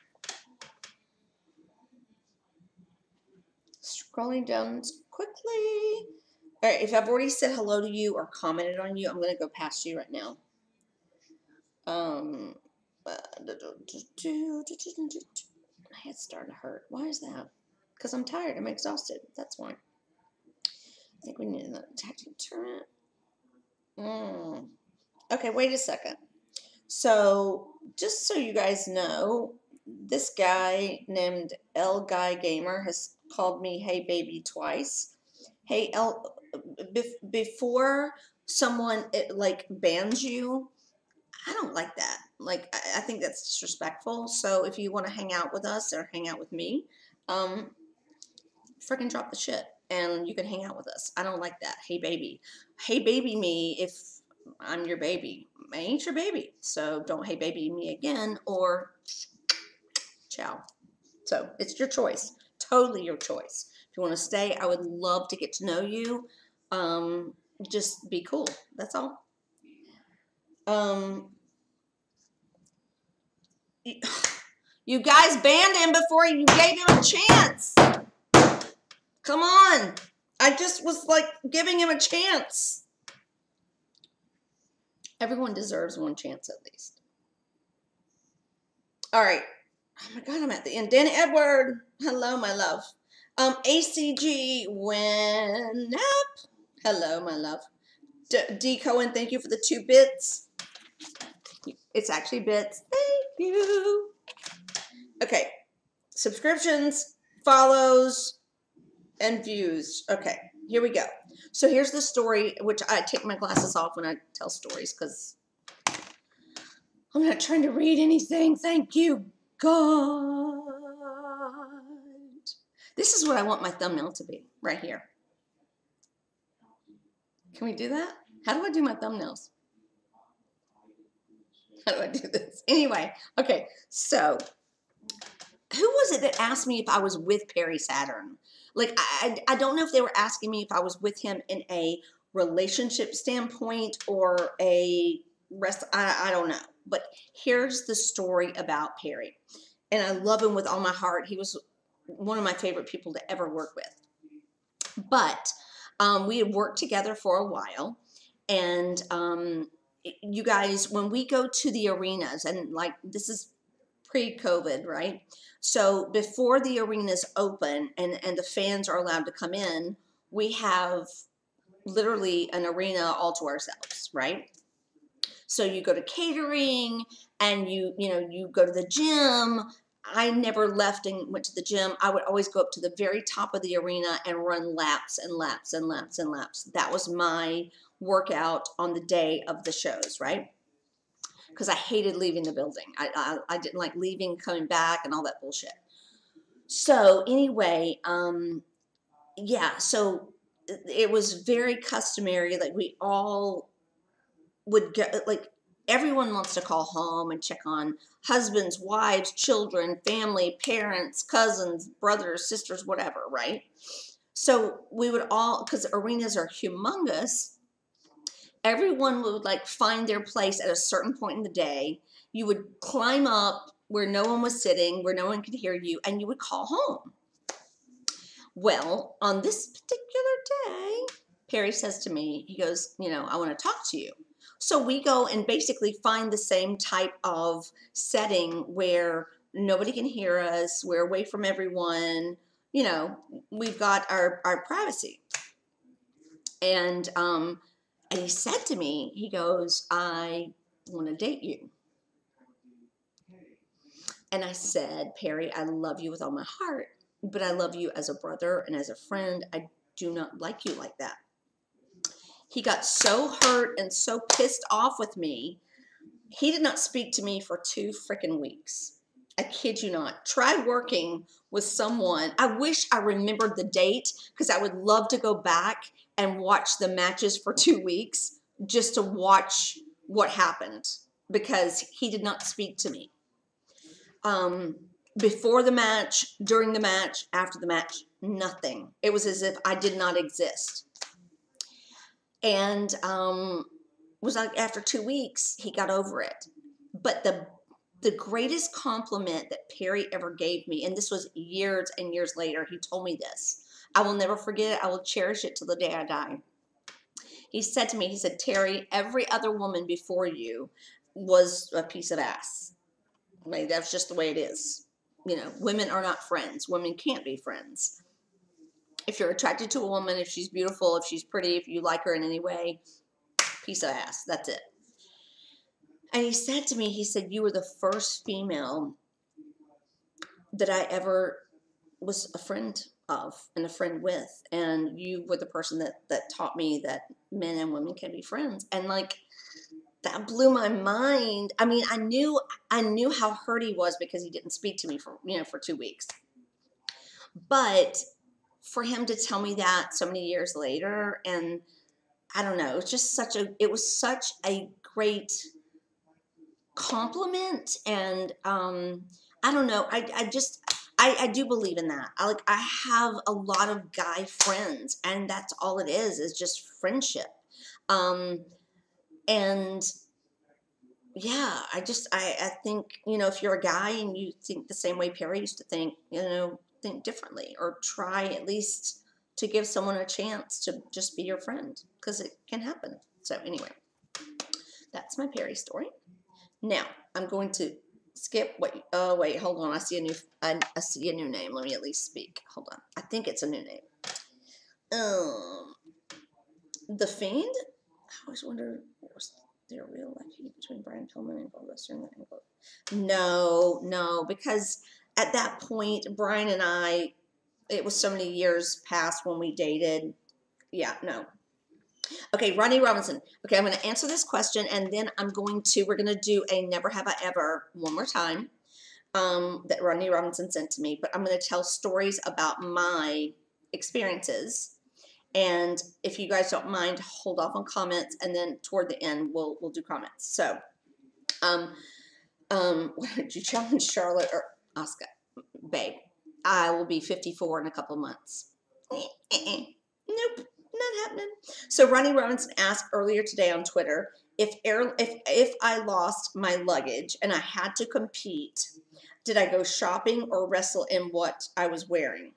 scrolling down quickly. All right, if I've already said hello to you or commented on you, I'm going to go past you right now. Um, uh, my head's starting to hurt. Why is that? Because I'm tired. I'm exhausted. That's why. I think we need another tactic turret. Mm. Okay, wait a second. So, just so you guys know, this guy named L Guy Gamer has called me "Hey Baby" twice. Hey L, before someone it, like bans you, I don't like that. Like, I, I think that's disrespectful. So if you want to hang out with us or hang out with me, um, freaking drop the shit and you can hang out with us. I don't like that. Hey baby, hey baby me if I'm your baby. I ain't your baby. So don't hey baby me again or ciao. So it's your choice. Totally your choice. If you want to stay, I would love to get to know you. Um, just be cool. That's all. Um, you guys banned him before you gave him a chance. Come on. I just was like giving him a chance. Everyone deserves one chance at least. All right. Oh my God, I'm at the end. Danny Edward. Hello, my love. Um, A C G went up. Hello, my love. D, D Cohen, thank you for the two bits. It's actually bits. Thank you. Okay. Subscriptions, follows, and views. Okay, here we go. So here's the story, which I take my glasses off when I tell stories because I'm not trying to read anything. Thank you, God. This is what I want my thumbnail to be, right here. Can we do that? How do I do my thumbnails? How do I do this? Anyway, okay, so who was it that asked me if I was with Perry Saturn? Like, I, I don't know if they were asking me if I was with him in a relationship standpoint or a rest. I, I don't know. But here's the story about Perry. And I love him with all my heart. He was one of my favorite people to ever work with. But um, we had worked together for a while. And um, you guys, when we go to the arenas, and like this is pre-COVID, right? So before the arenas open and, and the fans are allowed to come in, we have literally an arena all to ourselves, right? So you go to catering and you, you know, you go to the gym. I never left and went to the gym. I would always go up to the very top of the arena and run laps and laps and laps and laps. That was my workout on the day of the shows, right? Because I hated leaving the building. I, I, I didn't like leaving, coming back, and all that bullshit. So anyway, um, yeah, so it was very customary. Like we all would get, like everyone wants to call home and check on husbands, wives, children, family, parents, cousins, brothers, sisters, whatever, right? So we would all, because arenas are humongous, everyone would like find their place at a certain point in the day. You would climb up where no one was sitting, where no one could hear you, and you would call home. Well, on this particular day, Perry says to me, he goes, you know, I want to talk to you. So we go and basically find the same type of setting where nobody can hear us. We're away from everyone. You know, we've got our, our privacy. And, um, and he said to me, he goes, I want to date you. And I said, Perry, I love you with all my heart, but I love you as a brother and as a friend. I do not like you like that. He got so hurt and so pissed off with me. He did not speak to me for two freaking weeks. I kid you not. Try working with someone. I wish I remembered the date because I would love to go back and watch the matches for two weeks just to watch what happened because he did not speak to me. Um, before the match, during the match, after the match, nothing. It was as if I did not exist. And um, it was like after two weeks, he got over it. But the the greatest compliment that Perry ever gave me, and this was years and years later, he told me this. I will never forget it. I will cherish it till the day I die. He said to me, he said, Terry, every other woman before you was a piece of ass. Like, that's just the way it is. You know, women are not friends. Women can't be friends. If you're attracted to a woman, if she's beautiful, if she's pretty, if you like her in any way, piece of ass. That's it. And he said to me, he said, you were the first female that I ever was a friend of and a friend with. And you were the person that, that taught me that men and women can be friends. And like, that blew my mind. I mean, I knew, I knew how hurt he was because he didn't speak to me for, you know, for two weeks. But for him to tell me that so many years later, and I don't know, it was just such a, it was such a great compliment. And um, I don't know, I, I just, I, I do believe in that. I like, I have a lot of guy friends, and that's all it is, is just friendship. Um, and yeah, I just, I, I think, you know, if you're a guy and you think the same way Perry used to think, you know, think differently, or try at least to give someone a chance to just be your friend, because it can happen. So anyway, that's my Perry story. Now I'm going to skip. Wait, oh wait, hold on. I see a new, I, I see a new name. Let me at least speak. Hold on. I think it's a new name. Um, The Fiend. I always wonder what was their real life heat between Brian Pillman and Gold Western. No, no, because at that point, Brian and I, it was so many years past when we dated. Yeah, no. Okay, Ronnie Robinson. Okay, I'm going to answer this question, and then I'm going to, we're going to do a Never Have I Ever one more time um, that Ronnie Robinson sent to me. But I'm going to tell stories about my experiences. And if you guys don't mind, hold off on comments, and then toward the end, we'll we'll do comments. So, um, um, why don't you challenge Charlotte or Oscar? Babe, I will be fifty-four in a couple months. Nope, not happening. So Ronnie Robinson asked earlier today on Twitter, if air, if if I lost my luggage and I had to compete, did I go shopping or wrestle in what I was wearing?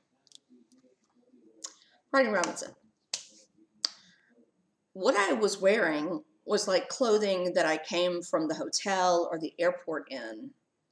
Ronnie Robinson. What I was wearing was like clothing that I came from the hotel or the airport in.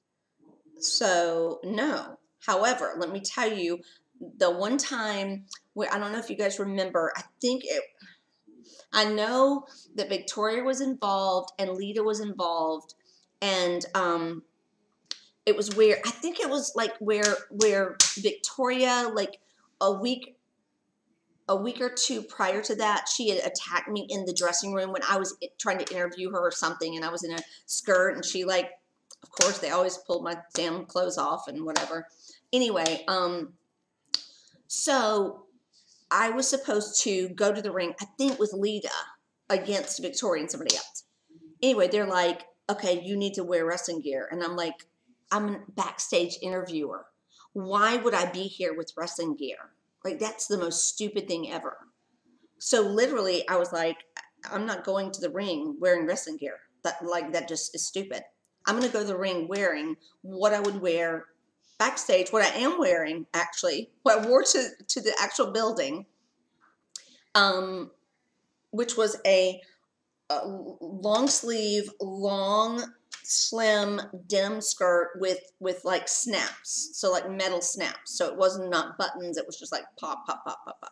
So no. However, let me tell you, the one time where, I don't know if you guys remember, I think it, I know that Victoria was involved and Lita was involved, and um, it was where, I think it was like where, where Victoria, like a week, a week or two prior to that, she had attacked me in the dressing room when I was trying to interview her or something, and I was in a skirt, and she like, of course, they always pulled my damn clothes off and whatever. Anyway, um, so I was supposed to go to the ring, I think with Lita against Victoria and somebody else. Anyway, they're like, okay, you need to wear wrestling gear. And I'm like, I'm a backstage interviewer. Why would I be here with wrestling gear? Like, that's the most stupid thing ever. So literally, I was like, I'm not going to the ring wearing wrestling gear. That, like, that just is stupid. I'm going to go to the ring wearing what I would wear backstage, what I am wearing, actually, what I wore to, to the actual building, um, which was a, a long sleeve, long, slim denim skirt with, with like snaps. So like metal snaps. So it wasn't not buttons. It was just like pop, pop, pop, pop, pop.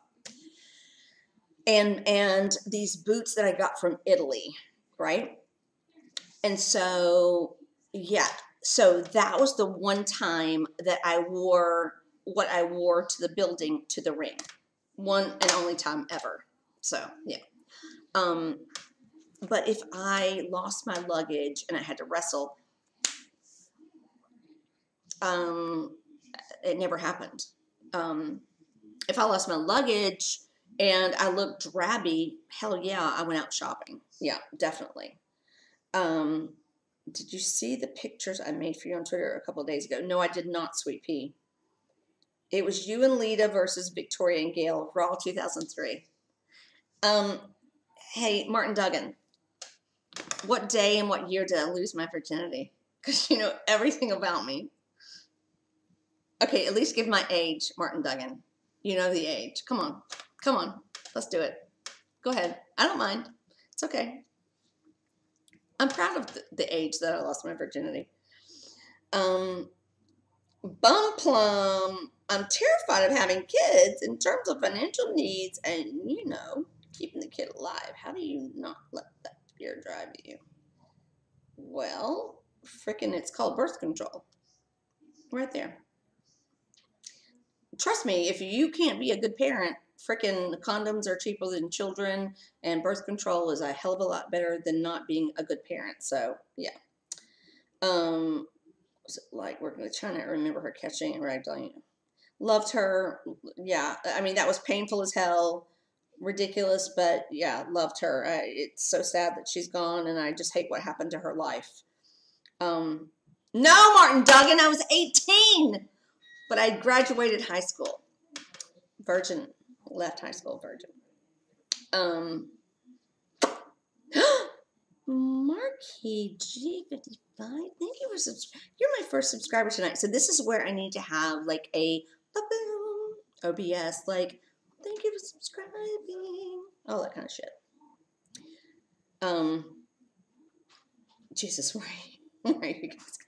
And, and these boots that I got from Italy, right? And so, yeah. So that was the one time that I wore what I wore to the building, to the ring. One and only time ever. So, yeah. Um, but if I lost my luggage and I had to wrestle, um, it never happened. Um, if I lost my luggage and I looked drabby, hell yeah, I went out shopping. Yeah, definitely. Um, did you see the pictures I made for you on Twitter a couple of days ago? No, I did not, Sweet Pea. It was you and Lita versus Victoria and Gail, Raw two thousand three. Um, hey, Martin Duggan, what day and what year did I lose my virginity? Because you know everything about me. Okay, at least give my age, Martin Duggan. You know the age. Come on. Come on. Let's do it. Go ahead. I don't mind. It's okay. I'm proud of the, the age that I lost my virginity. Um, Bum Plum, I'm terrified of having kids in terms of financial needs and, you know, keeping the kid alive. How do you not let that fear drive you? Well, frickin' it's called birth control. Right there. Trust me, if you can't be a good parent, frickin' condoms are cheaper than children, and birth control is a hell of a lot better than not being a good parent. So, yeah. Um, was it like we're trying to remember her catching it right, don't you? Loved her. Yeah, I mean, that was painful as hell. Ridiculous, but yeah, loved her. I, it's so sad that she's gone, and I just hate what happened to her life. Um, no, Martin Duggan, I was eighteen, but I graduated high school. Virgin, left high school virgin. Um, Marquis G fifty-five, thank you for subscribing. You're my first subscriber tonight, so this is where I need to have like a ba-boom, O B S, like, thank you for subscribing, all that kind of shit. Um, Jesus, where are you, where are you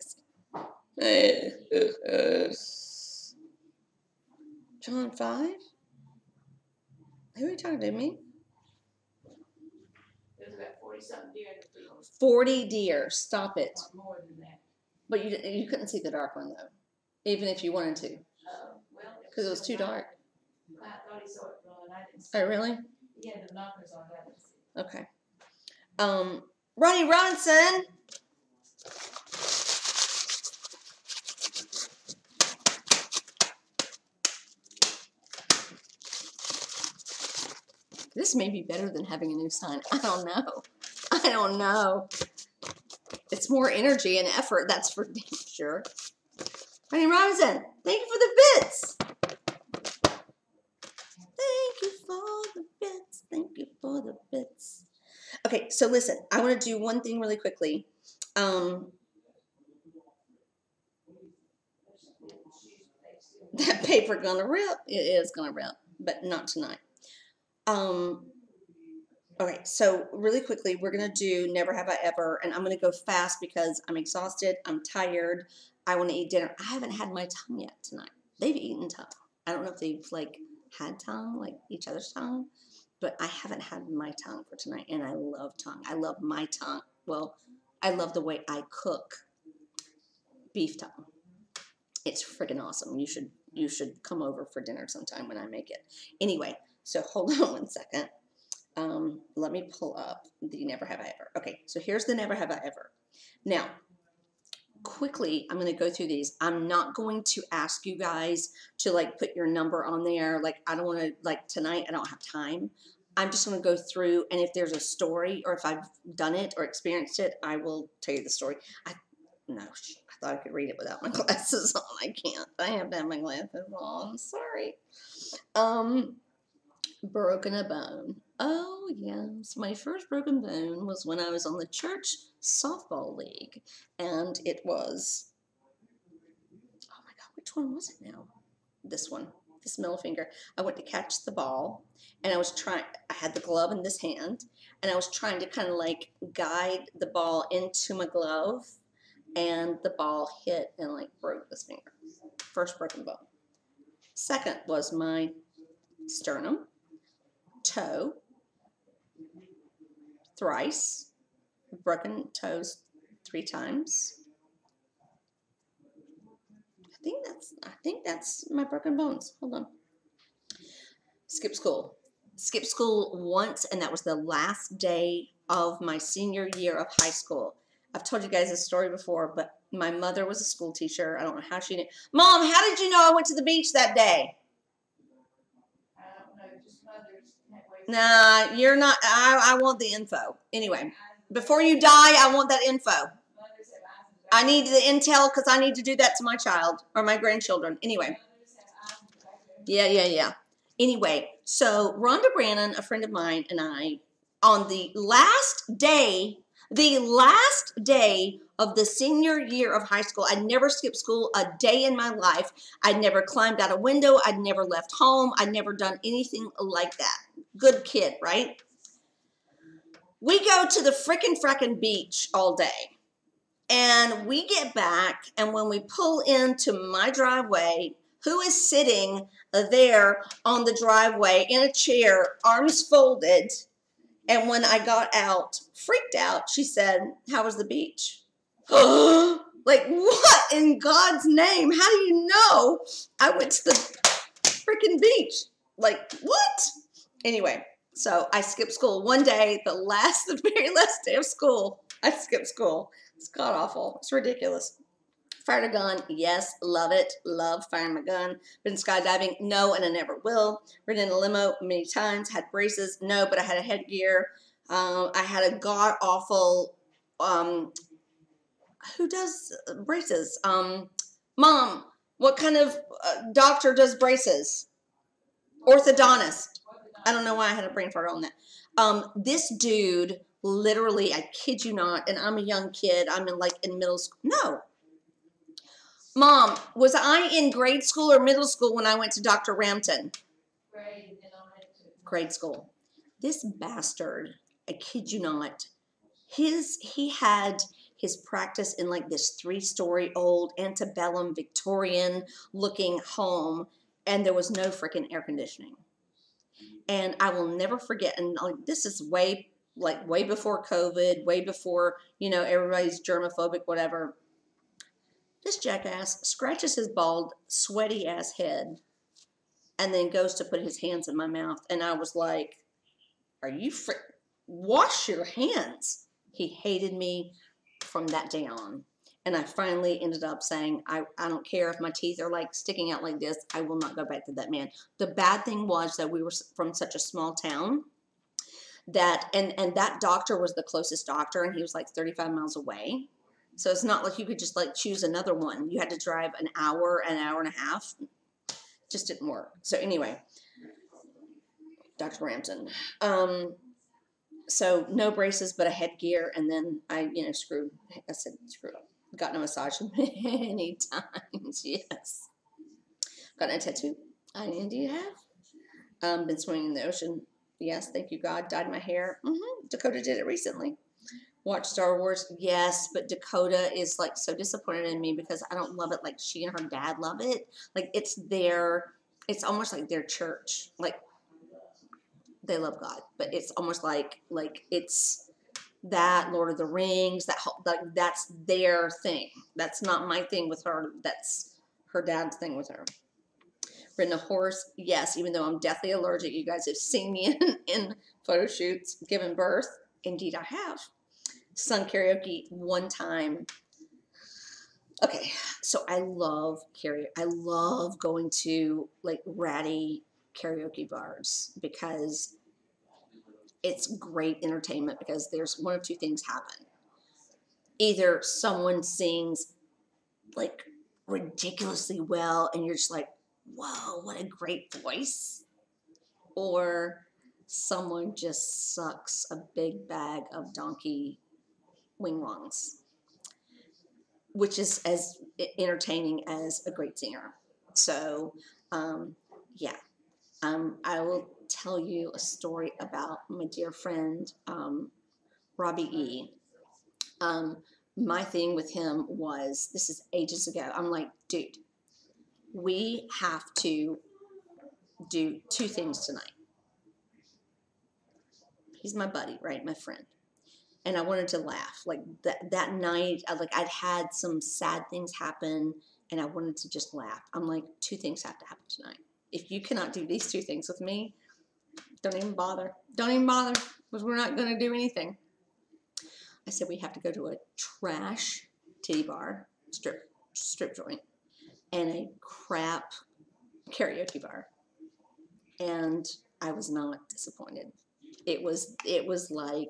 guys? John five? Who are you talking to, me? There's about forty-something deer in the field. forty deer, stop it. Or more than that. But you you couldn't see the dark one, though, even if you wanted to. Uh, well. Because it was too dark. I thought he saw it blowing. I didn't see Oh, it. really? He had the knockers on. I didn't see it. Okay. Um, Ronnie Robinson. This may be better than having a new sign. I don't know. I don't know. It's more energy and effort, that's for damn sure. Ronnie Robinson, thank you for the bits. Thank you for the bits. Thank you for the bits. Okay, so listen, I want to do one thing really quickly. Um, that paper gonna rip. It is gonna rip, but not tonight. Um, Okay, so really quickly, we're gonna do Never Have I Ever, and I'm gonna go fast because I'm exhausted, I'm tired, I want to eat dinner. I haven't had my tongue yet tonight. They've eaten tongue. I don't know if they've like had tongue, like each other's tongue, but I haven't had my tongue for tonight, and I love tongue. I love my tongue. Well, I love the way I cook beef tongue. It's freaking awesome. You should you should come over for dinner sometime when I make it. Anyway, so hold on one second. Um, let me pull up the Never Have I Ever. Okay, so here's the Never Have I Ever. Now, quickly, I'm going to go through these. I'm not going to ask you guys to like put your number on there. Like, I don't want to, like tonight, I don't have time. I'm just going to go through, and if there's a story or if I've done it or experienced it, I will tell you the story. I, no, I thought I could read it without my glasses on. I can't. I have to have my glasses on. Sorry. Um, broken a bone. Oh, yes. My first broken bone was when I was on the church softball league. And it was, oh my God, which one was it now? This one, this middle finger. I went to catch the ball, and I was trying, I had the glove in this hand, and I was trying to kind of like guide the ball into my glove, and the ball hit and like broke this finger. First broken bone. Second was my sternum, toe, thrice, broken toes three times. I think that's I think that's my broken bones. Hold on. Skip school. Skip school once, and that was the last day of my senior year of high school. I've told you guys this story before, but my mother was a school teacher. I don't know how she knew. Mom, how did you know I went to the beach that day? I don't know, just mothers can't wait. Nah, you're not. I, I want the info. Anyway, before you die, I want that info. Mothers have eyes in the back. I need the intel because I need to do that to my child or my grandchildren. Anyway, Mothers have eyes in the back of their yeah, yeah, yeah. Anyway, so Rhonda Brannon, a friend of mine, and I, on the last day, the last day of the senior year of high school, I'd never skipped school a day in my life. I'd never climbed out a window. I'd never left home. I'd never done anything like that. Good kid, right? We go to the frickin' frackin' beach all day. And we get back, and when we pull into my driveway, who is sitting there on the driveway in a chair, arms folded? And when I got out, freaked out, she said, "How was the beach?" Like, what in God's name? How do you know I went to the freaking beach? Like, what? Anyway, so I skipped school one day, the last, the very last day of school. I skipped school. It's god awful. It's ridiculous. Fired a gun. Yes, love it. Love firing my gun. Been skydiving. No, and I never will. Ridden in a limo many times. Had braces. No, but I had a headgear. Um, I had a god awful. Um, who does braces? Um, Mom, what kind of uh, doctor does braces? Orthodontist. I don't know why I had a brain fart on that. Um, this dude, literally, I kid you not, and I'm a young kid. I'm in like in middle school. No. Mom, was I in grade school or middle school when I went to Doctor Rampton? grade and on it too. Grade school. This bastard, I kid you not, his he had his practice in like this three-story old antebellum Victorian looking home, and there was no freaking air conditioning. And I will never forget, and like this is way like way before COVID, way before, you know, everybody's germophobic, whatever. This jackass scratches his bald, sweaty ass head and then goes to put his hands in my mouth. And I was like, are you fr- wash your hands. He hated me from that day on. And I finally ended up saying, I, I don't care if my teeth are like sticking out like this. I will not go back to that man. The bad thing was that we were from such a small town that, and, and that doctor was the closest doctor, and he was like thirty-five miles away. So it's not like you could just like choose another one. You had to drive an hour, an hour and a half. Just didn't work. So anyway, Doctor Rampton. Um, so no braces, but a headgear. And then I, you know, screwed, I said, screw up. Gotten a massage many times. Yes. Gotten a tattoo. I indeed have. Um, been swimming in the ocean Yes, thank you, God. Dyed my hair. Mm-hmm. Dakota did it recently. Watch Star Wars. Yes, but Dakota is like so disappointed in me because I don't love it like she and her dad love it. Like it's their, it's almost like their church. Like they love God, but it's almost like like it's that Lord of the Rings. That whole, like that's their thing. That's not my thing with her. That's her dad's thing with her. Ridden a horse, yes, even though I'm deathly allergic. You guys have seen me in, in photo shoots, given birth. Indeed, I have. Sung karaoke one time. Okay, so I love karaoke. I love going to like ratty karaoke bars because it's great entertainment because there's one of two things happen. Either someone sings like ridiculously well and you're just like, whoa, what a great voice. Or someone just sucks a big bag of donkey wing wongs, which is as entertaining as a great singer. So, um, yeah, um, I will tell you a story about my dear friend, um, Robbie E. Um, my thing with him was, this is ages ago. I'm like, dude, we have to do two things tonight. He's my buddy, right? My friend. And I wanted to laugh. Like that that night, I, like I'd had some sad things happen, and I wanted to just laugh. I'm like, two things have to happen tonight. If you cannot do these two things with me, don't even bother. Don't even bother, because we're not going to do anything. I said we have to go to a trash titty bar, strip strip joint, and a crap karaoke bar. And I was not disappointed. It was it was like.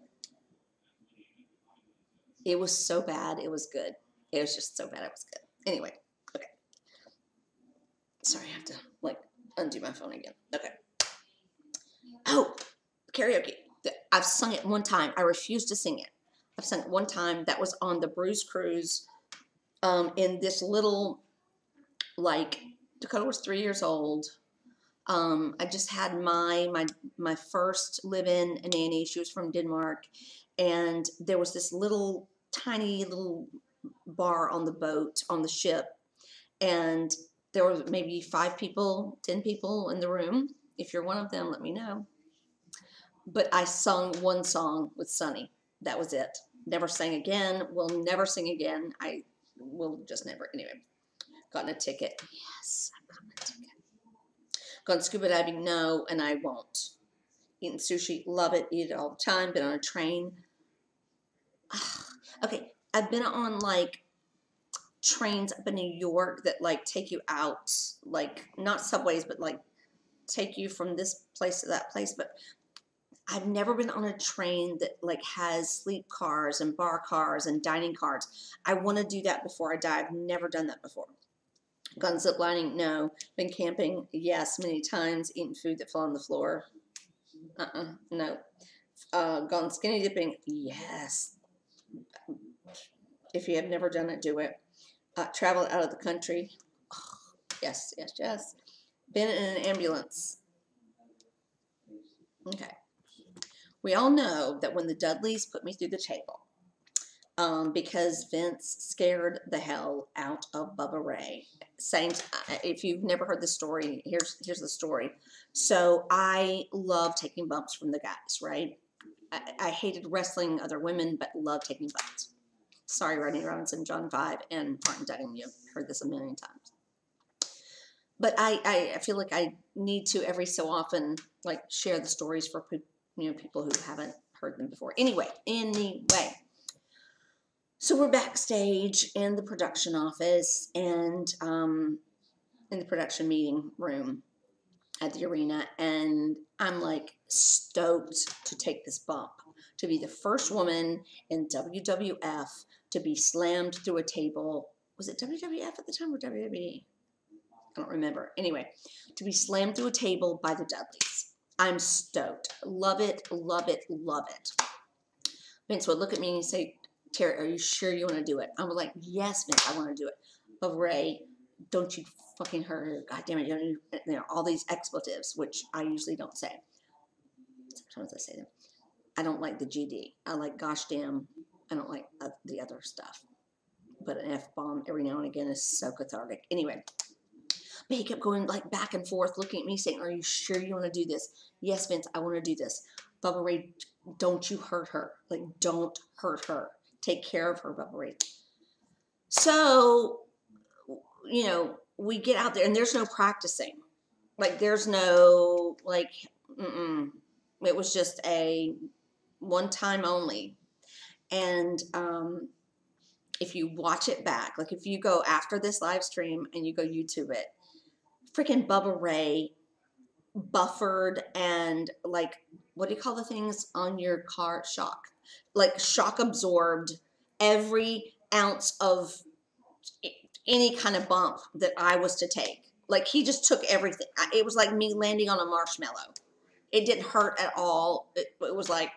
It was so bad, it was good. It was just so bad, it was good. Anyway, okay. Sorry, I have to, like, undo my phone again. Okay. Oh, karaoke. I've sung it one time. I refuse to sing it. I've sung it one time. That was on the Bruce Cruise um, in this little, like, Dakota was three years old. Um, I just had my, my, my first live-in nanny. She was from Denmark. And there was this little tiny little bar on the boat, on the ship, and there were maybe five people, ten people in the room. If you're one of them, let me know. But I sung one song with Sonny. That was it. Never sang again. Will never sing again. I will just never. Anyway, gotten a ticket. Yes, I've gotten a ticket. Gone scuba diving? No, and I won't. Eating sushi? Love it. Eat it all the time. Been on a train. Okay, I've been on like trains up in New York that like take you out, like not subways, but like take you from this place to that place. But I've never been on a train that like has sleep cars and bar cars and dining cars. I want to do that before I die. I've never done that before. Gone ziplining? No. Been camping? Yes, many times. Eating food that fell on the floor? Uh-uh, no. Uh, gone skinny dipping? Yes. If you have never done it, do it. Uh, travel out of the country? Oh, yes, yes, yes. Been in an ambulance? Okay. We all know that when the Dudleys put me through the table, um, because Vince scared the hell out of Bubba Ray. Same. If you've never heard the story, here's here's the story. So I love taking bumps from the guys, right? I, I hated wrestling other women, but love taking bumps. Sorry, Rodney Robinson, John Five, and Martin Duggan. You've heard this a million times. But I, I, I feel like I need to every so often like share the stories for you know people who haven't heard them before. Anyway, anyway. So we're backstage in the production office and um, in the production meeting room at the arena, and I'm like stoked to take this bump, to be the first woman in W W F to be slammed through a table. Was it W W F at the time or W W E? I don't remember. Anyway, to be slammed through a table by the Dudleys. I'm stoked. Love it, love it, love it. Vince would look at me and say, Terry, are you sure you want to do it? I'm like, yes, Vince, I want to do it. But Ray, don't you fucking hurt her. God damn it. You know, all these expletives, which I usually don't say. how does I say that? I don't like the G D. I like gosh damn. I don't like uh, the other stuff. But an F-bomb every now and again is so cathartic. Anyway, but he kept going like back and forth, looking at me saying, are you sure you want to do this? Yes, Vince, I want to do this. Bubba Ray, don't you hurt her. Like, don't hurt her. Take care of her, Bubba Ray. So, you know, we get out there and there's no practicing. Like, there's no, like, mm-mm. It was just a one time only. And um, if you watch it back, like if you go after this live stream and you go YouTube it, freaking Bubba Ray buffered and like, what do you call the things on your car? Shock. Like shock absorbed every ounce of any kind of bump that I was to take. Like he just took everything. It was like me landing on a marshmallow. It didn't hurt at all. It, it was like,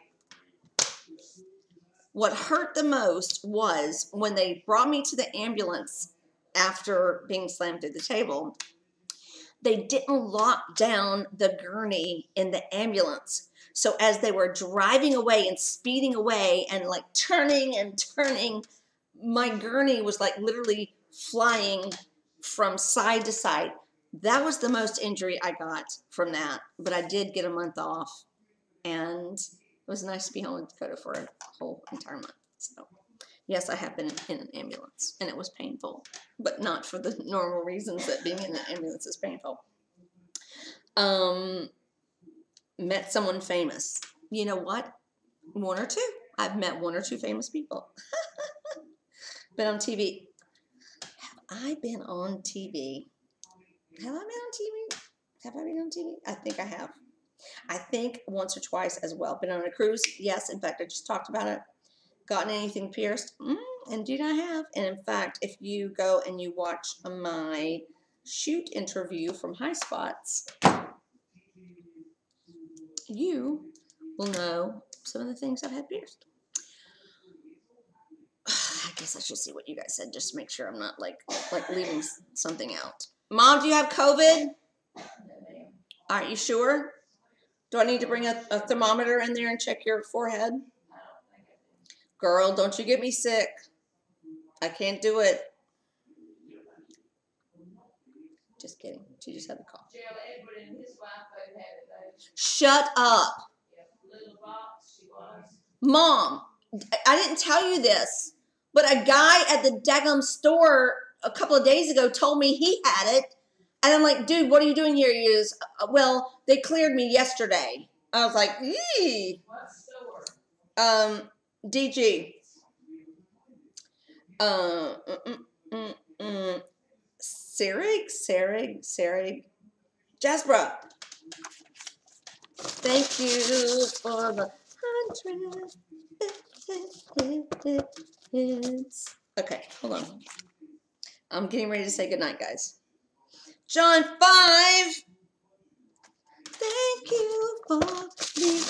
what hurt the most was when they brought me to the ambulance after being slammed through the table. They didn't lock down the gurney in the ambulance. So as they were driving away and speeding away and like turning and turning, my gurney was like literally flying from side to side. That was the most injury I got from that. But I did get a month off. And it was nice to be home in Dakota for a whole entire month. So, yes, I have been in an ambulance, and it was painful, but not for the normal reasons that being in an ambulance is painful. Um, met someone famous. You know what? One or two. I've met one or two famous people. Been on T V. Have I been on T V? Have I been on T V? Have I been on T V? I think I have. I think once or twice as well. Been on a cruise? Yes. In fact, I just talked about it. Gotten anything pierced? Mm, indeed I have. And in fact, if you go and you watch my shoot interview from High Spots, you will know some of the things I've had pierced. I guess I should see what you guys said just to make sure I'm not like like leaving something out. Mom, do you have COVID? Aren't you sure? Do I need to bring a, a thermometer in there and check your forehead? Girl, don't you get me sick. I can't do it. Just kidding. She just had the cough. Shut up. Mom, I didn't tell you this, but a guy at the daggum store a couple of days ago told me he had it. And I'm like, dude, what are you doing here? He goes, well, they cleared me yesterday. I was like, eee. What store? Um, D G. Uh, mm, mm, mm, mm. Sarig, Sarig, Sarig. Jasbra. Thank you for the hundred hits. Okay, hold on. I'm getting ready to say goodnight, guys. John five. Thank you for the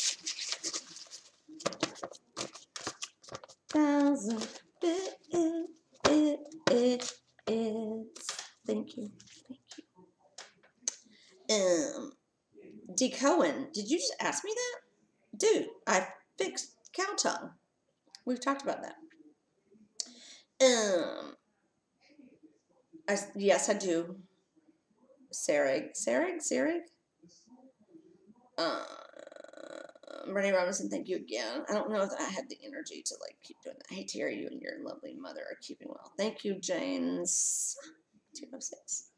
thousand it, it, it, it, it's. Thank you. Thank you. Um, D. Cohen, did you just ask me that? Dude, I fixed cow tongue. We've talked about that. Um, I, yes, I do. Sarig, Sarig, Sarig. Uh, Renee Robinson, thank you again. I don't know if I had the energy to like keep doing that. Hey, Terry, you and your lovely mother are keeping well. Thank you, James. two oh six.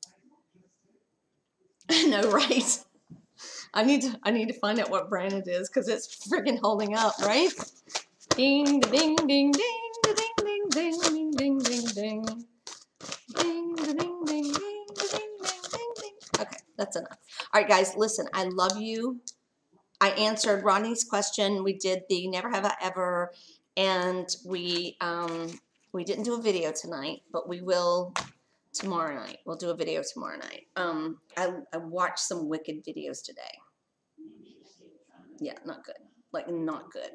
I know, right? I need to I need to find out what brand it is because it's freaking holding up, right? Ding, ding, ding, ding, ding, ding, ding, ding, ding, ding, ding. Ding, ding, ding, ding, ding, ding, ding, ding. Okay, that's enough. All right, guys, listen, I love you. I answered Rodney's question. We did the Never Have I Ever, and we um, we didn't do a video tonight, but we will tomorrow night. We'll do a video tomorrow night. Um, I, I watched some wicked videos today. Yeah, not good. Like, not good.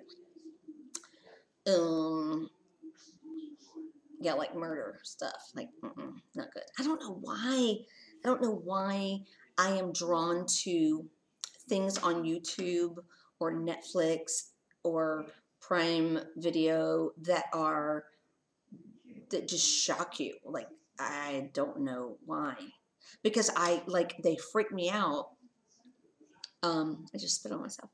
Um, yeah, like murder stuff. Like, mm-mm, not good. I don't know why. I don't know why I am drawn to things on YouTube or Netflix or Prime Video that are that just shock you. Like, I don't know why, because I like they freak me out. Um, I just spit on myself.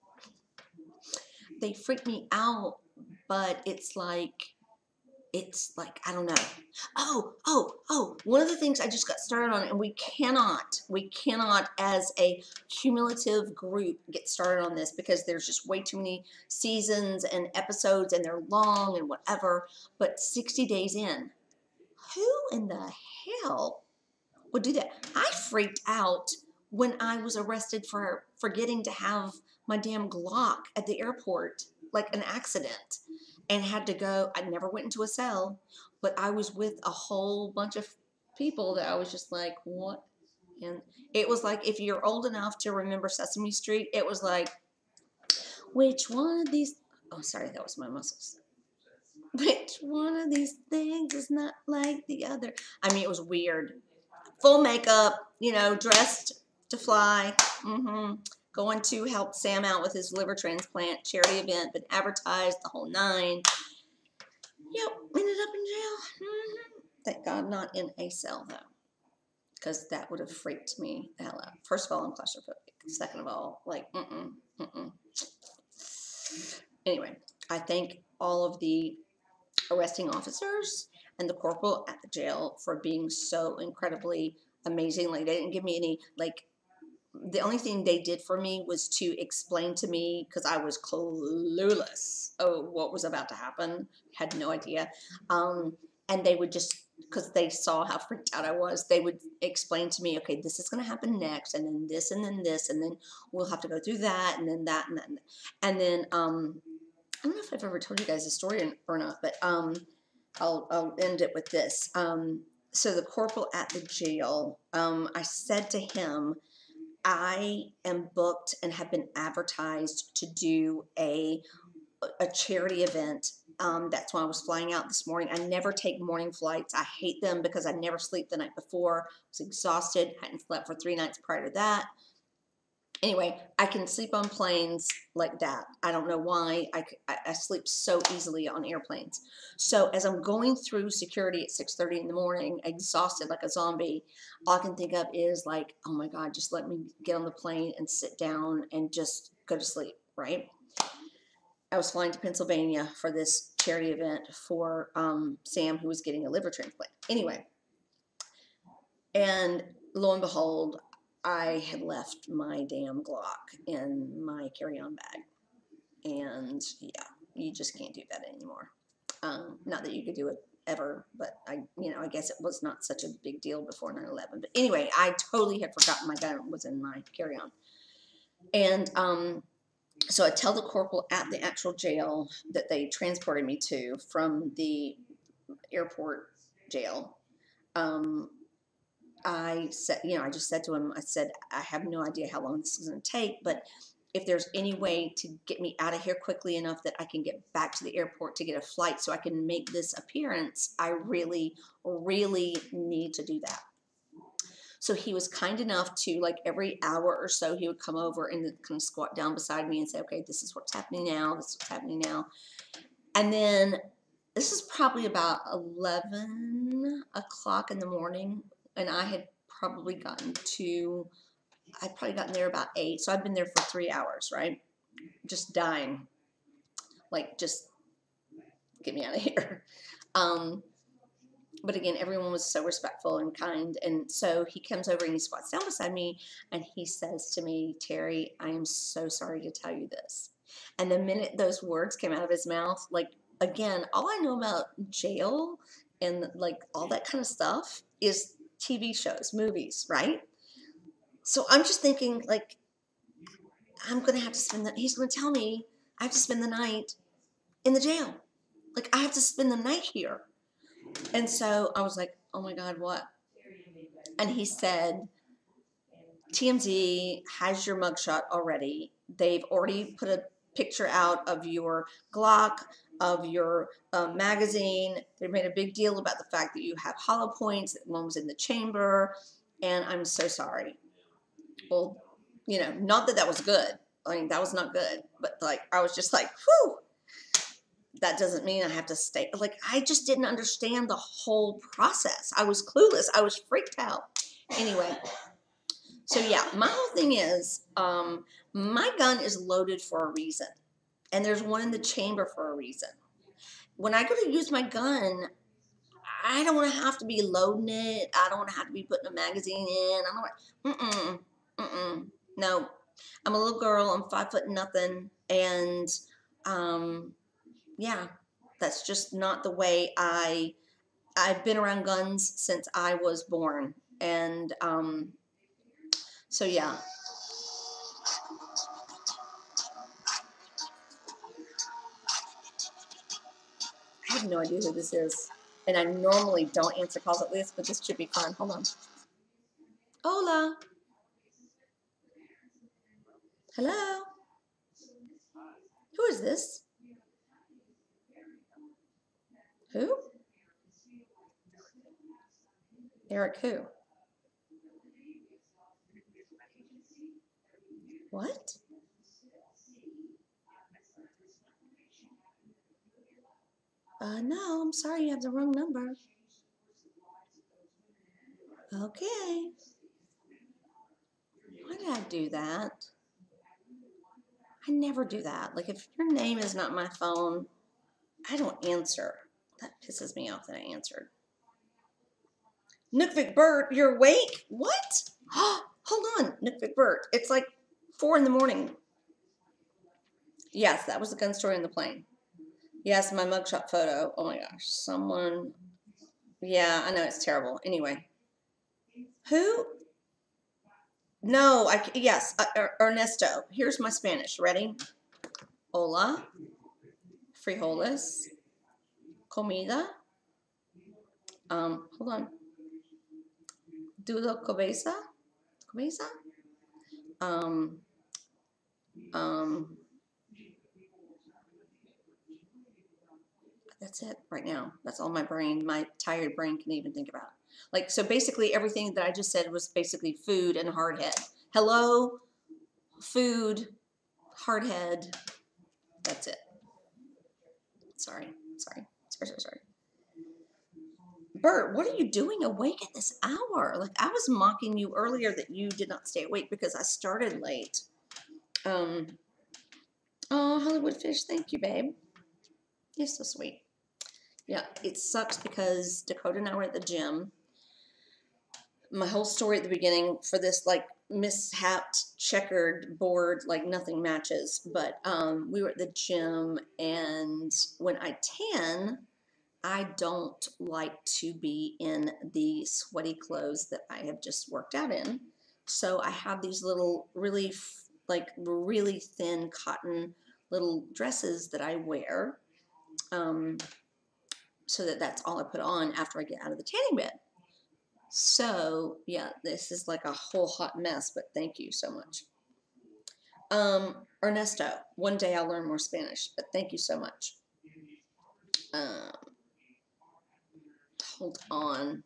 They freak me out, but it's like it's like I don't know. Oh, oh, oh! One of the things I just got started on, and we cannot, we cannot, as a cumulative group, get started on this because there's just way too many seasons and episodes, and they're long and whatever. But sixty days in, who in the hell would do that? I freaked out when I was arrested for forgetting to have my damn Glock at the airport, like an accident, and had to go. I never went into a cell, but I was with a whole bunch of people that I was just like, what? And it was like, if you're old enough to remember Sesame Street, it was like, which one of these, oh, sorry, that was my muscles. Which one of these things is not like the other? I mean, it was weird. Full makeup, you know, dressed to fly. Mm-hmm. Going to help Sam out with his liver transplant charity event, been advertised, the whole nine. Yep, ended up in jail. Mm-hmm. Thank God not in a cell, though, because that would have freaked me the hell out. First of all, I'm claustrophobic. Second of all, like, mm-mm, mm-mm. Anyway, I thank all of the arresting officers and the corporal at the jail for being so incredibly amazing. Like, they didn't give me any, like, the only thing they did for me was to explain to me, because I was clueless oh what was about to happen, had no idea. Um, and they would just, because they saw how freaked out I was, they would explain to me, okay, this is going to happen next, and then this, and then this, and then we'll have to go through that, and then that, and that. And then, um, I don't know if I've ever told you guys a story or not, but um, I'll, I'll end it with this. Um, so the corporal at the jail, um, I said to him, I am booked and have been advertised to do a a charity event. Um, that's why I was flying out this morning. I never take morning flights. I hate them because I never sleep the night before. I was exhausted. Hadn't slept for three nights prior to that. Anyway, I can sleep on planes like that. I don't know why. I, I sleep so easily on airplanes. So as I'm going through security at six thirty in the morning, exhausted like a zombie, all I can think of is like, oh my God, just let me get on the plane and sit down and just go to sleep, right? I was flying to Pennsylvania for this charity event for um, Sam, who was getting a liver transplant. Anyway, and lo and behold, I had left my damn Glock in my carry-on bag. And yeah, you just can't do that anymore. Um, not that you could do it ever, but I, you know, I guess it was not such a big deal before nine eleven. But anyway, I totally had forgotten my gun was in my carry-on. And um, so I tell the corporal at the actual jail that they transported me to from the airport jail. Um, I said, you know, I just said to him, I said, I have no idea how long this is going to take, but if there's any way to get me out of here quickly enough that I can get back to the airport to get a flight so I can make this appearance, I really, really need to do that. So he was kind enough to, like, every hour or so, he would come over and kind of squat down beside me and say, okay, this is what's happening now. This is what's happening now. And then this is probably about eleven o'clock in the morning. And I had probably gotten to, I'd probably gotten there about eight. So I've been there for three hours, right? Just dying. Like, just get me out of here. Um, but again, everyone was so respectful and kind. And so he comes over and he squats down beside me and he says to me, Terry, I am so sorry to tell you this. And the minute those words came out of his mouth, like, again, all I know about jail and like all that kind of stuff is T V shows, movies, right? So I'm just thinking, like, I'm going to have to spend that. He's going to tell me I have to spend the night in the jail. Like, I have to spend the night here. And so I was like, oh my God, what? And he said, T M Z has your mugshot already. They've already put a picture out of your Glock, of your uh, magazine. They made a big deal about the fact that you have hollow points, that one was in the chamber, and I'm so sorry. Well, You know, not that that was good. I mean, that was not good. But like, I was just like, whew. That doesn't mean I have to stay. Like, I just didn't understand the whole process. I was clueless. I was freaked out. Anyway, so yeah, my whole thing is, um, my gun is loaded for a reason. And there's one in the chamber for a reason. When I go to use my gun, I don't want to have to be loading it. I don't want to have to be putting a magazine in. I don't want, mm-mm, mm-mm. No, I'm a little girl. I'm five foot nothing. And, um, yeah, that's just not the way I, I've been around guns since I was born. And, um, so yeah. I have no idea who this is. And I normally don't answer calls like this, but this should be fun. Hold on. Hola. Hello. Who is this? Who? Eric who? What? Uh, no, I'm sorry, you have the wrong number. Okay. Why did I do that? I never do that. Like, if your name is not my phone, I don't answer. That pisses me off that I answered. Nook Bert, you're awake? What? Hold on, Nook Bert. It's like four in the morning. Yes, that was the gun story in the plane. Yes, my mugshot photo. Oh my gosh, someone. Yeah, I know, it's terrible. Anyway. Who? No, I, yes, uh, er, Ernesto. Here's my Spanish. Ready? Hola. Frijoles. Comida. Um, hold on. Dudo cabeza. Cabeza? Um, um, that's it right now. That's all my brain, my tired brain can even think about. Like, so basically everything that I just said was basically food and hard head. Hello, food, hard head. That's it. Sorry, sorry, sorry, sorry, sorry. Bert, what are you doing awake at this hour? Like, I was mocking you earlier that you did not stay awake because I started late. Um, oh, Hollywood Fish, thank you, babe. You're so sweet. Yeah, it sucks because Dakota and I were at the gym. My whole story at the beginning for this, like, mishapped checkered board, like, nothing matches. But um, we were at the gym, and when I tan, I don't like to be in the sweaty clothes that I have just worked out in. So I have these little really, like, really thin cotton little dresses that I wear. Um, so that that's all I put on after I get out of the tanning bed. So, yeah, this is like a whole hot mess, but thank you so much. Um, Ernesto, one day I'll learn more Spanish, but thank you so much. Um, hold on.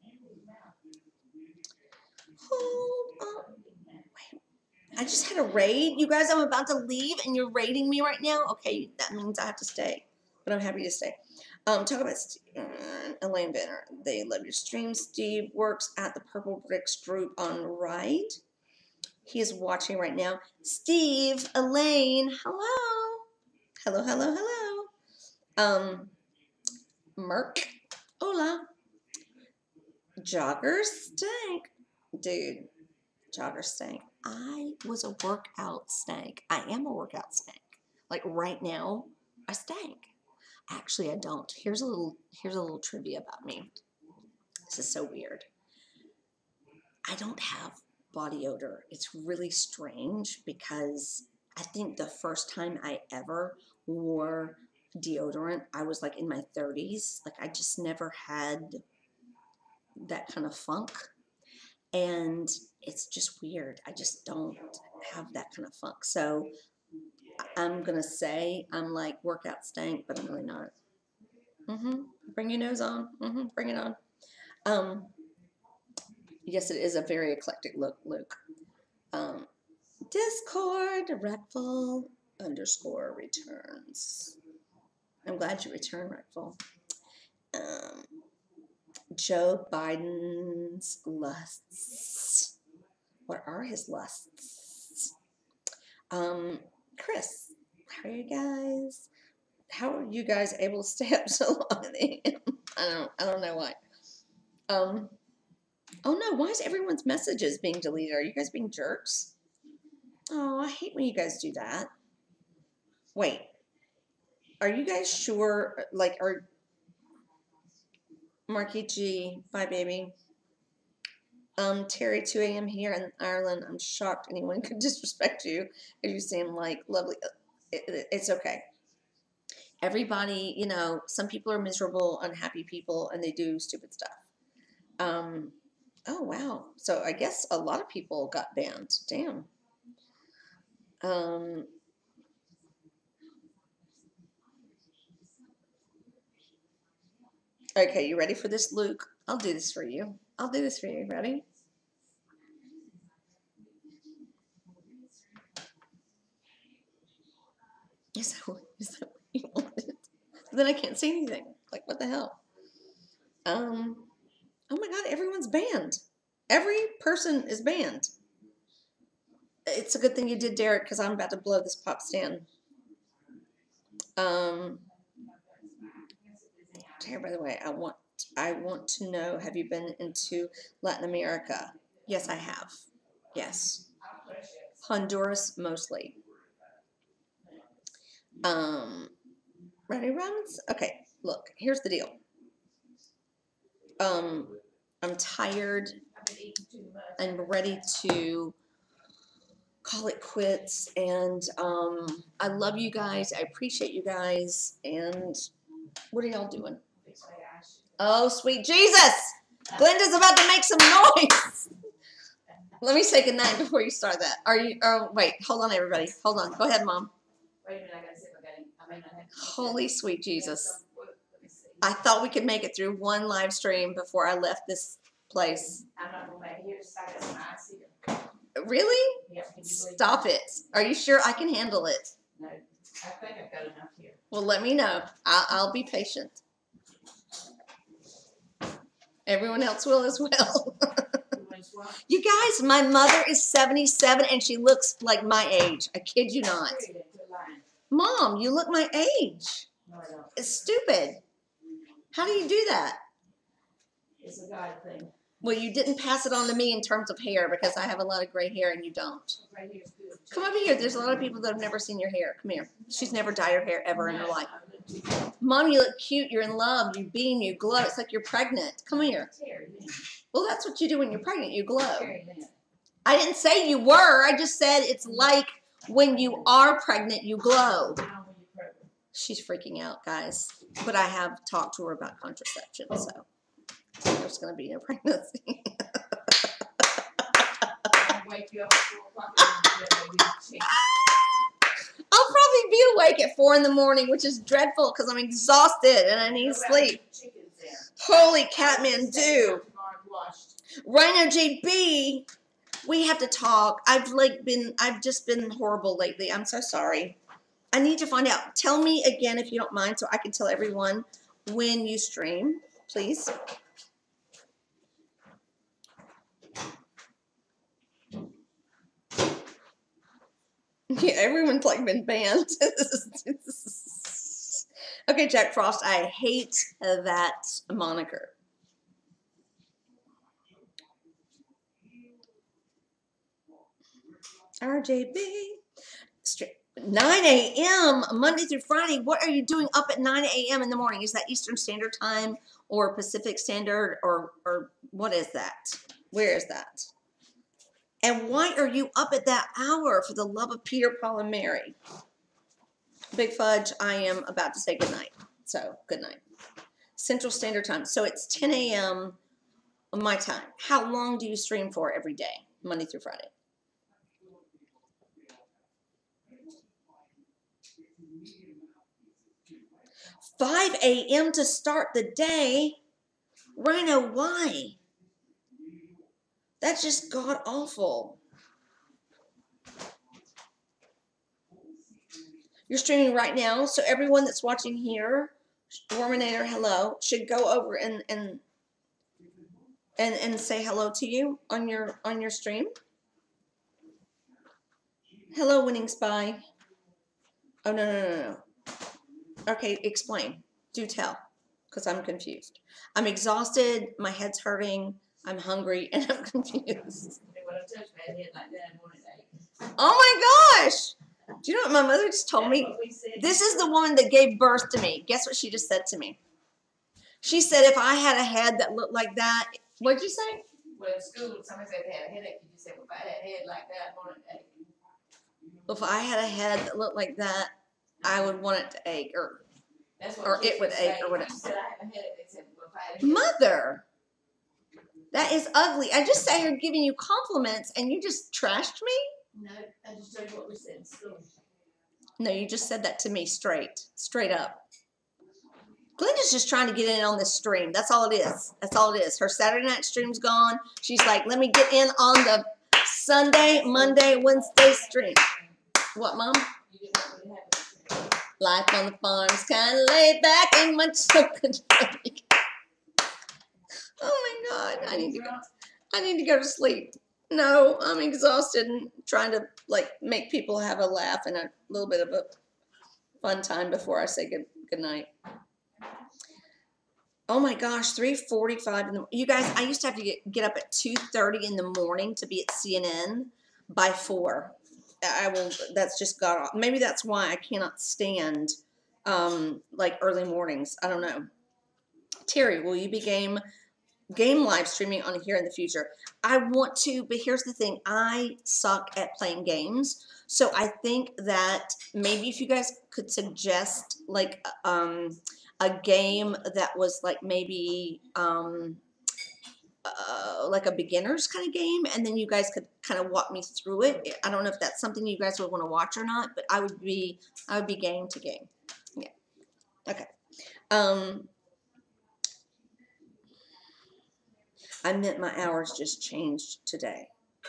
Hold on. Wait. I just had a raid. You guys, I'm about to leave and you're raiding me right now? Okay, that means I have to stay, but I'm happy to stay. Um, talk about uh, Elaine Benner. They love your stream. Steve works at the Purple Bricks group on Ride. He is watching right now. Steve, Elaine, hello. Hello, hello, hello. Um, Merc, hola. Jogger Stank. Dude, Jogger Stank. I was a workout stank. I am a workout stank. Like right now, I stank. Actually, I don't. Here's a little here's a little trivia about me. This is so weird. I don't have body odor. It's really strange because I think the first time I ever wore deodorant, I was like in my thirties. Like I just never had that kind of funk. And it's just weird. I just don't have that kind of funk. So I'm going to say I'm like workout stank, but I'm really not. Mm-hmm. Bring your nose on. Mm-hmm. Bring it on. Um, yes, it is a very eclectic look, Luke. Um, Discord, Rectful underscore returns. I'm glad you returned, Rectful. Um, Joe Biden's lusts. What are his lusts? Um, Chris, how are you guys? How are you guys able to stay up so long? I don't. I don't know why. Um. Oh no! Why is everyone's messages being deleted? Are you guys being jerks? Oh, I hate when you guys do that. Wait. Are you guys sure? Like, are Marky G, bye baby. Um, Terry, two A M here in Ireland. I'm shocked anyone could disrespect you if you seem like lovely. It, it, it's okay. Everybody, you know, some people are miserable, unhappy people, and they do stupid stuff. Um, oh, wow. So I guess a lot of people got banned. Damn. Um, okay, you ready for this, Luke? I'll do this for you. I'll do this for you. Ready? Is that, is that what you wanted? Then I can't see anything. Like, what the hell? Um, oh my God, everyone's banned. Every person is banned. It's a good thing you did, Derek, because I'm about to blow this pop stand. Um, Derek, by the way, I want I want to know, have you been into Latin America? Yes, I have. Yes. Honduras, mostly. Um, ready, Robbins? Okay, look, here's the deal. Um, I'm tired. I'm ready to call it quits, and um, I love you guys. I appreciate you guys. And what are y'all doing? Oh, sweet Jesus! Glenda's about to make some noise. Let me say goodnight before you start that. Are you? Oh, wait. Hold on, everybody. Hold on. Go ahead, Mom. Wait a minute, I gotta see if I got any, I may not have. Holy sweet Jesus! I thought we could make it through one live stream before I left this place. I'm not gonna make it. Here's, I got some ice here. Really? Yeah, can you believe Stop it. Are you sure I can handle it? No, I think I've got enough here. Well, let me know. I'll, I'll be patient. Everyone else will as well. You guys, my mother is seventy-seven and she looks like my age. I kid you not. Mom, you look my age. No, I don't. It's stupid. How do you do that? It's a guy thing. Well, you didn't pass it on to me in terms of hair because I have a lot of gray hair and you don't. Right here's good. Come over here. There's a lot of people that have never seen your hair. Come here. She's never dyed her hair ever in her life. Mom, you look cute. You're in love. You beam. You glow. It's like you're pregnant. Come here. Well, that's what you do when you're pregnant. You glow. I didn't say you were. I just said it's like when you are pregnant, you glow. She's freaking out, guys. But I have talked to her about contraception, so there's going to be no pregnancy. I'll probably be awake at four in the morning, which is dreadful because I'm exhausted and I need sleep. Holy Catmandu. Rhino J B, we have to talk. I've like been, I've just been horrible lately. I'm so sorry. I need to find out. Tell me again if you don't mind so I can tell everyone when you stream, please. Yeah, everyone's like been banned. Okay, Jack Frost, I hate that moniker. R J B, nine A M Monday through Friday. What are you doing up at nine A M in the morning? Is that Eastern Standard Time or Pacific Standard or or what is that? Where is that? And why are you up at that hour, for the love of Peter, Paul, and Mary? Big Fudge, I am about to say goodnight. So, good night. Central Standard Time. So, it's ten A M my time. How long do you stream for every day, Monday through Friday? five A M to start the day? Rhino, why? That's just god-awful. You're streaming right now, so everyone that's watching here, Warminator, hello, should go over and and and and say hello to you on your on your stream. Hello, Winning Spy. Oh no no no no. Okay, explain. Do tell, because I'm confused. I'm exhausted. My head's hurting. I'm hungry and I'm confused. Oh my gosh! Do you know what my mother just told me? This is the woman that gave birth to me. Guess what she just said to me? She said if I had a head that looked like that, what'd you say? Well, in school, somebody said they had a headache. You just said, well, if I had a head like that, I'd want it to ache. If I had a head that looked like that, I would want it to ache, or That's what or kids it would would ache, say. or whatever. You said I have a headache. They said, well, if I had a headache. Mother, that is ugly. I just sat here giving you compliments, and you just trashed me. No, I just told you what we said in school. No, you just said that to me straight, straight up. Glenda's just trying to get in on this stream. That's all it is. That's all it is. Her Saturday night stream's gone. She's like, let me get in on the Sunday, Monday, Wednesday stream. What, Mom? You didn't want me to have it. Life on the farm's kind of laid back and much so good. Oh my God, I need to go. I need to go to sleep. No, I'm exhausted and trying to like make people have a laugh and a little bit of a fun time before I say good good night. Oh my gosh, three forty-five in the you guys, I used to have to get, get up at two thirty in the morning to be at C N N by four. I will that's just got off. Maybe that's why I cannot stand um like early mornings. I don't know. Terry, will you be game game live streaming on here in the future? I want to, but here's the thing. I suck at playing games. So I think that maybe if you guys could suggest like um, a game that was like maybe um, uh, like a beginner's kind of game, and then you guys could kind of walk me through it. I don't know if that's something you guys would want to watch or not, but I would be, I would be game to game. Yeah. Okay. Um, I meant my hours just changed today.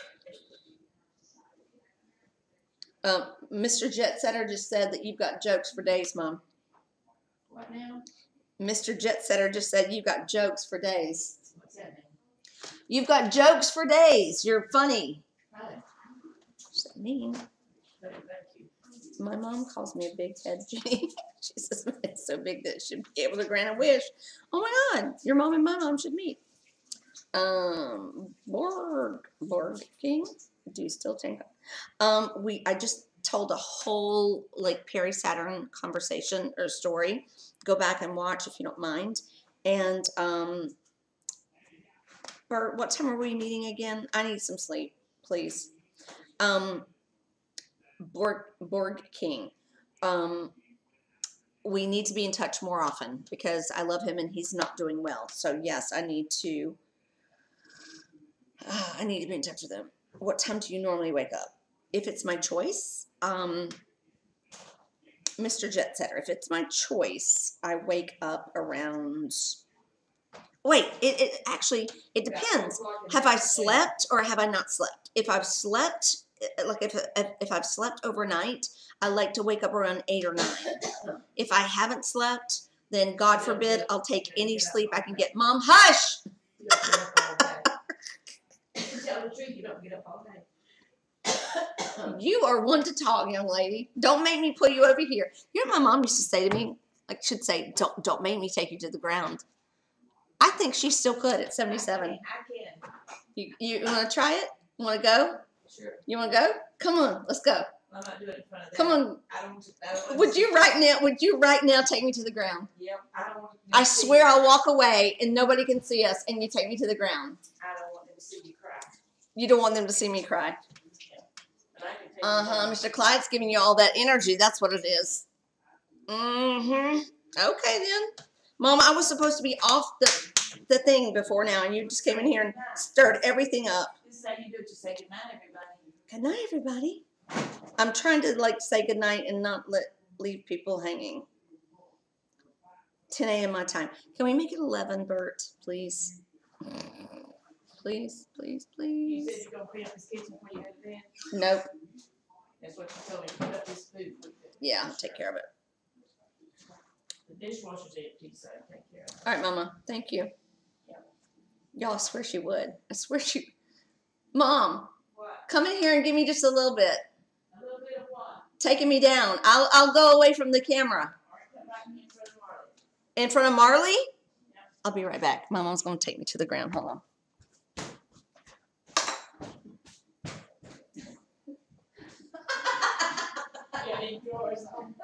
Um, Mister Jet Setter just said that you've got jokes for days, Mom. What now? Mister Jet Setter just said you've got jokes for days. What's that mean? You've got jokes for days. You're funny. Right. What's that mean? Thank you. My mom calls me a big head, Jenny. She says it's so big that it should be able to grant a wish. Oh my God, your mom and my mom should meet. Um, Borg, Borg King, do you still think? Um, we, I just told a whole like Perry Saturn conversation or story. Go back and watch if you don't mind. And um, Bert, what time are we meeting again? I need some sleep, please. Um, Borg, Borg King. Um, we need to be in touch more often because I love him and he's not doing well. So yes, I need to. Uh, I need to be in touch with him. What time do you normally wake up? If it's my choice, um, Mister Jet Setter, if it's my choice, I wake up around, wait, it, it actually, it depends. Have I slept or have I not slept? If I've slept, like if, if, if I've slept overnight, I like to wake up around eight or nine. If I haven't slept, then God forbid, I'll take any sleep I can get. Mom, hush! Tell the truth, you don't get up all night. You are one to talk, young lady. Don't make me pull you over here. You know what my mom used to say to me? Like, should say, don't don't make me take you to the ground. I think she still could at seventy-seven. I can. You you want to try it? Want to go? Sure. You want to go? Come on, let's go. I'm not doing it in front of them. Come on. I don't, I don't want Would to you see- right now? Would you right now take me to the ground? Yep. I don't want them I to see- swear I'll walk away and nobody can see us, and you take me to the ground. I don't want them to see you cry. You don't want them to see me cry. But I can take Uh you huh. down. Mister Clyde's giving you all that energy. That's what it is. Mm-hmm. Okay then. Mom, I was supposed to be off the the thing before now, and you just came in here and stirred everything up. This is how you do it. You say goodnight, everybody. Good night, everybody. I'm trying to like say good night and not let leave people hanging. ten a m my time. Can we make it eleven, Bert, please? Please, please, You said please. you're gonna clean up this kitchen before you go to bed. Nope. That's what you told me, put up this food. with the- Yeah, I'll take care of it. The dishwasher's empty, so take care of it. All right, Mama. Thank you. Yeah. Y'all, I swear she would. I swear she. Mom, What? come in here and give me just a little bit. A little bit of what? Taking me down. I'll I'll go away from the camera. All right, come back in front of Marley. In front of Marley? Yeah. I'll be right back. My mom's gonna take me to the ground. Hold on. Yeah, in drawers.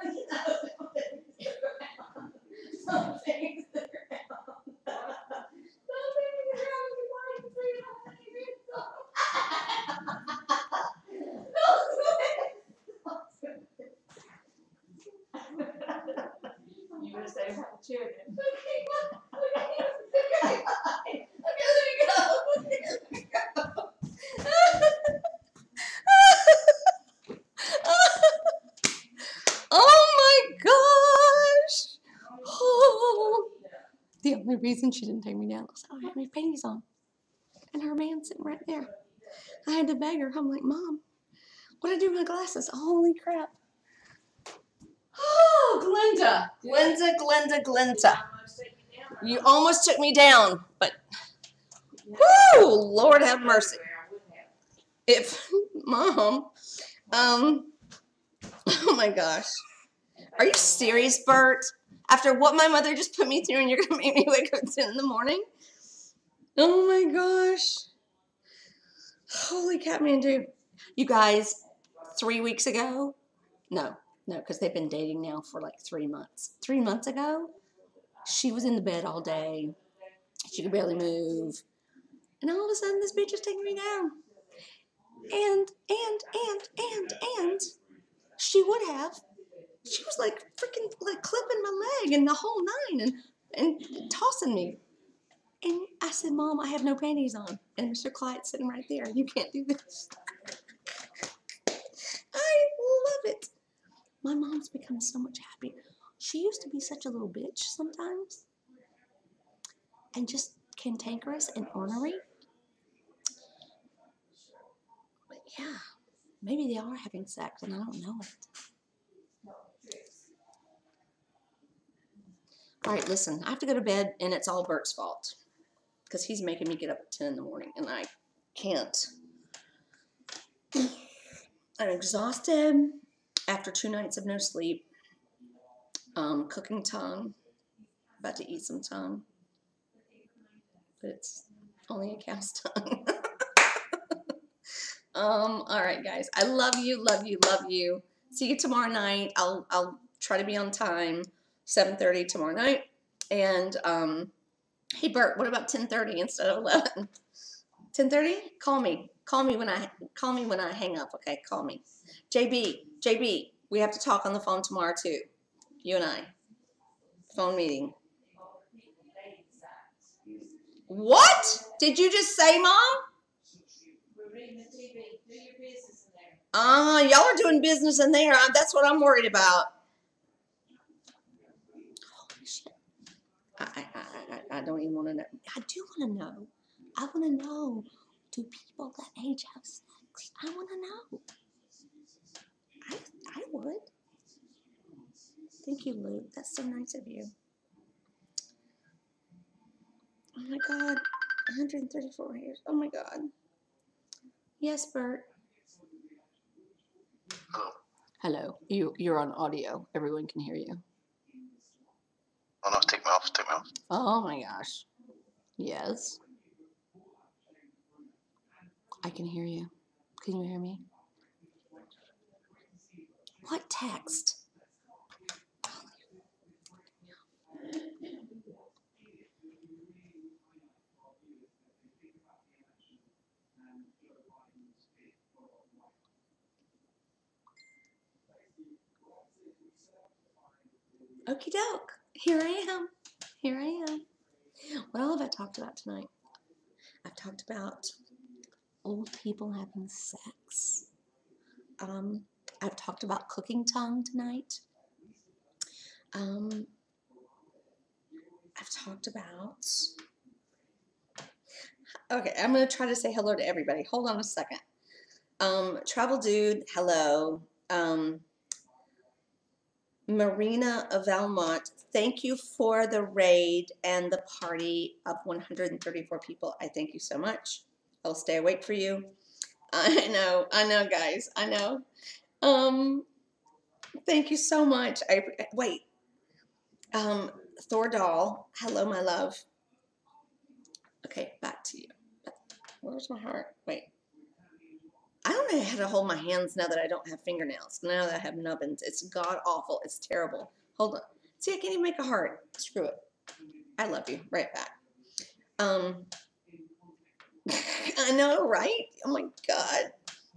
Some things that are around. Some things that are around, you might free up and you You better stay behind the chair then. Okay, okay, okay, there we go. There we go. Oh my gosh! Oh. The only reason she didn't take me down was I don't have any panties on, and her man sitting right there. I had to beg her. I'm like, Mom, what do I do with my glasses? Holy crap! Oh, Glenda, Glenda, Glenda, Glenda. You almost took me down, but whoo, Lord have mercy. If Mom, um, oh my gosh, are you serious, Bert? After what my mother just put me through, and you're gonna make me wake up at ten in the morning? Oh my gosh! Holy Catmandu! You guys, three weeks ago, no, no, because they've been dating now for like three months. Three months ago, she was in the bed all day. She could barely move, and all of a sudden, this bitch is taking me down. And and and and and she would have. She was like freaking like clipping my leg and the whole nine and and tossing me. And I said, Mom, I have no panties on. And Mister Clyde's sitting right there. You can't do this. I love it. My mom's become so much happier. She used to be such a little bitch sometimes. And just cantankerous and ornery. But yeah, maybe they are having sex and I don't know it. All right, listen, I have to go to bed, and it's all Bert's fault because he's making me get up at ten in the morning, and I can't. I'm exhausted after two nights of no sleep, um, cooking tongue, about to eat some tongue, but it's only a cow's tongue. um, all right, guys, I love you, love you, love you. See you tomorrow night. I'll, I'll try to be on time. seven thirty tomorrow night. And, um, hey, Bert, what about ten thirty instead of eleven? ten thirty? Call me. Call me when I call me when I hang up, okay? Call me. J B, J B, we have to talk on the phone tomorrow, too. You and I. Phone meeting. What? Did you just say, Mom? We're reading the T V. Do your business in there. Ah, uh, y'all are doing business in there. That's what I'm worried about. Holy shit. I, I, I, I don't even want to know. I do want to know. I want to know. Do people that age have sex? I want to know. I, I would. Thank you, Luke. That's so nice of you. Oh my God. one hundred thirty-four years. Oh my God. Yes, Bert. Hello. Hello. You, you're on audio. Everyone can hear you. Oh no, take me off, take me off. Oh my gosh. Yes. I can hear you. Can you hear me? What text? Okie doke. Here I am. Here I am. What all have I talked about tonight? I've talked about old people having sex. Um, I've talked about cooking tongue tonight. Um, I've talked about... Okay, I'm going to try to say hello to everybody. Hold on a second. Um, Travel Dude, hello. Um, Marina of Valmont, thank you for the raid and the party of one hundred thirty-four people. I thank you so much. I'll stay awake for you. I know, I know, guys, I know. Um, thank you so much. I wait. Um, Thor doll, hello, my love. Okay, back to you. Where's my heart? Wait. I don't know how to hold my hands now that I don't have fingernails. Now that I have nubbins. It's god awful. It's terrible. Hold on. See, I can't even make a heart. Screw it. I love you. Right back. Um, I know, right? Oh my God.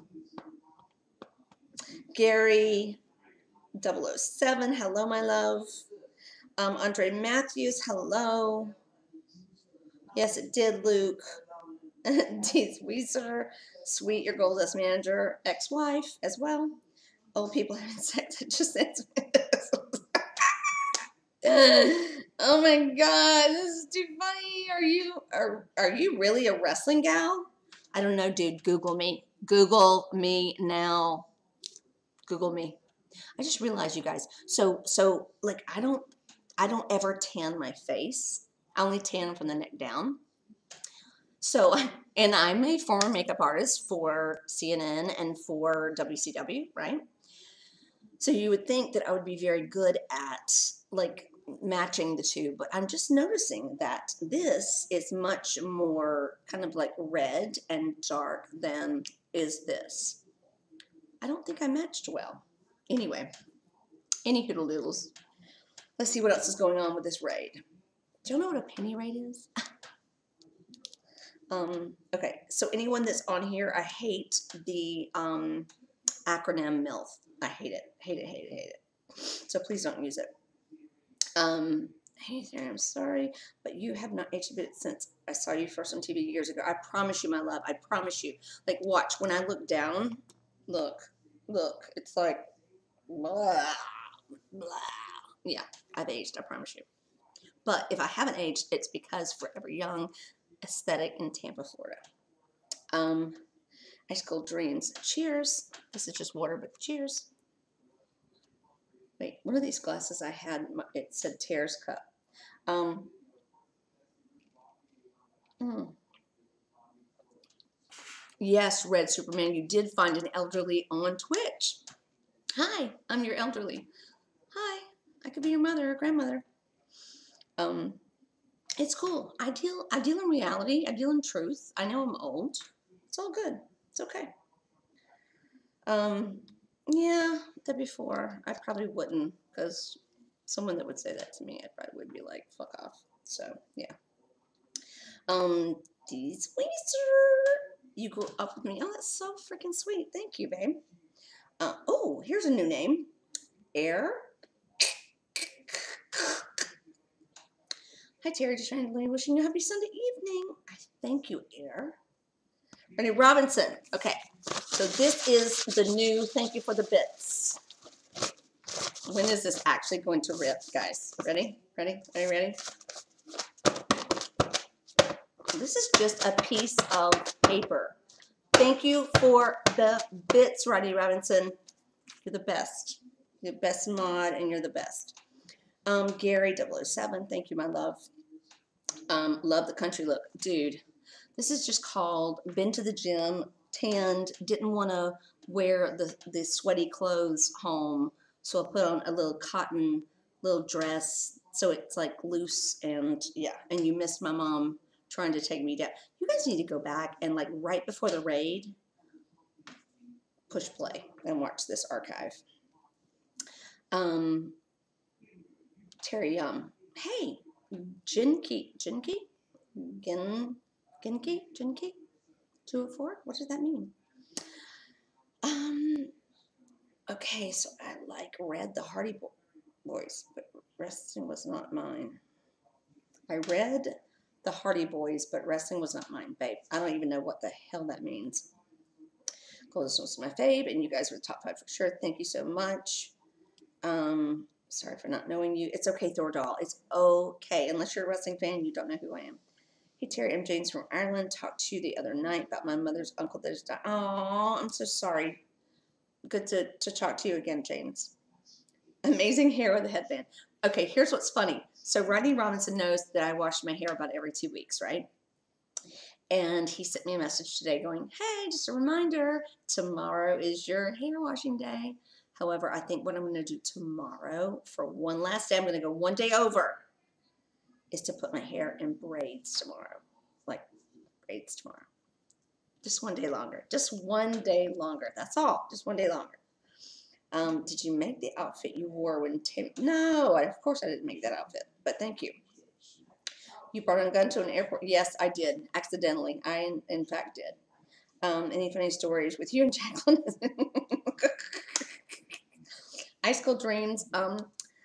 Gary double oh seven, hello, my love. Um, Andre Matthews, hello. Yes, it did, Luke. Deez Weiser, sweet, your goals as manager, ex-wife as well. Old people having sex, it just says. Oh my God, this is too funny. Are you are are you really a wrestling gal? I don't know, dude. Google me. Google me now. Google me. I just realized, you guys. So so like I don't I don't ever tan my face. I only tan from the neck down. So, and I'm a former makeup artist for C N N and for W C W, right? So you would think that I would be very good at like matching the two, but I'm just noticing that this is much more kind of like red and dark than is this. I don't think I matched well. Anyway, any hoodle doodles. Let's see what else is going on with this raid. Do you know what a penny raid is? um, okay, so anyone that's on here, I hate the um, acronym M I L F. I hate it, hate it, hate it, hate it. So please don't use it. Um, hey there, I'm sorry, but you have not aged a bit since I saw you first on T V years ago. I promise you, my love, I promise you. Like, watch, when I look down, look, look, it's like, blah, blah. Yeah, I've aged, I promise you. But if I haven't aged, it's because Forever Young aesthetic in Tampa, Florida. Um, Ice Cold Dreams. Cheers. This is just water, but cheers. Wait, one of these glasses I had, it said Tears Cup. Um, mm. Yes, Red Superman, you did find an elderly on Twitch. Hi, I'm your elderly. Hi, I could be your mother or grandmother. Um, it's cool. I deal, I deal in reality. I deal in truth. I know I'm old. It's all good. It's okay. Um, yeah, that before I probably wouldn't, because someone that would say that to me, I probably would be like, fuck off. So yeah. Um, Deez Weiser, you grew up with me. Oh, that's so freaking sweet. Thank you, babe. Uh, oh, here's a new name. Air. Hi, Terry. Just trying to wishing you a happy Sunday evening. I thank you, Air. Rennie Robinson. Okay, so this is the new thank you for the bits. When is this actually going to rip, guys? Ready? Ready? Ready? Ready? This is just a piece of paper. Thank you for the bits, Rodney Robinson. You're the best. You're the best mod, and you're the best. Um, Gary double oh seven, thank you, my love. Um, love the country look. Dude, this is just called been to the gym, tanned, didn't want to wear the, the sweaty clothes home, so I put on a little cotton little dress, so it's like loose, and yeah, and you missed my mom trying to take me down. You guys need to go back and like right before the raid, push play and watch this archive. Um, Terry Yum. Hey, Jinky, Jinky? Gin, Ginky? Jinky? two oh four? What does that mean? Um, okay, so I like read the Hardy Boys, but wrestling was not mine. I read the Hardy Boys, but wrestling was not mine, babe. I don't even know what the hell that means. Golden was my fave, and you guys were top five for sure. Thank you so much. Um, sorry for not knowing you. It's okay, Thor doll. It's okay. Unless you're a wrestling fan, you don't know who I am. Hey, Terry, I'm James from Ireland. Talked to you the other night about my mother's uncle that just died. Oh, I'm so sorry. Good to, to talk to you again, James. Amazing hair with a headband. Okay, here's what's funny. So Rodney Robinson knows that I wash my hair about every two weeks, right? And he sent me a message today going, hey, just a reminder, tomorrow is your hair washing day. However, I think what I'm going to do tomorrow for one last day, I'm going to go one day over, is to put my hair in braids tomorrow. Like braids tomorrow. Just one day longer. Just one day longer. That's all. Just one day longer. Um, did you make the outfit you wore when Tim? No, I, of course I didn't make that outfit, but thank you. You brought a gun to an airport? Yes, I did. Accidentally. I, in, in fact, did. Um, any funny stories with you and Jacqueline? Ice Cold Dreams. Um,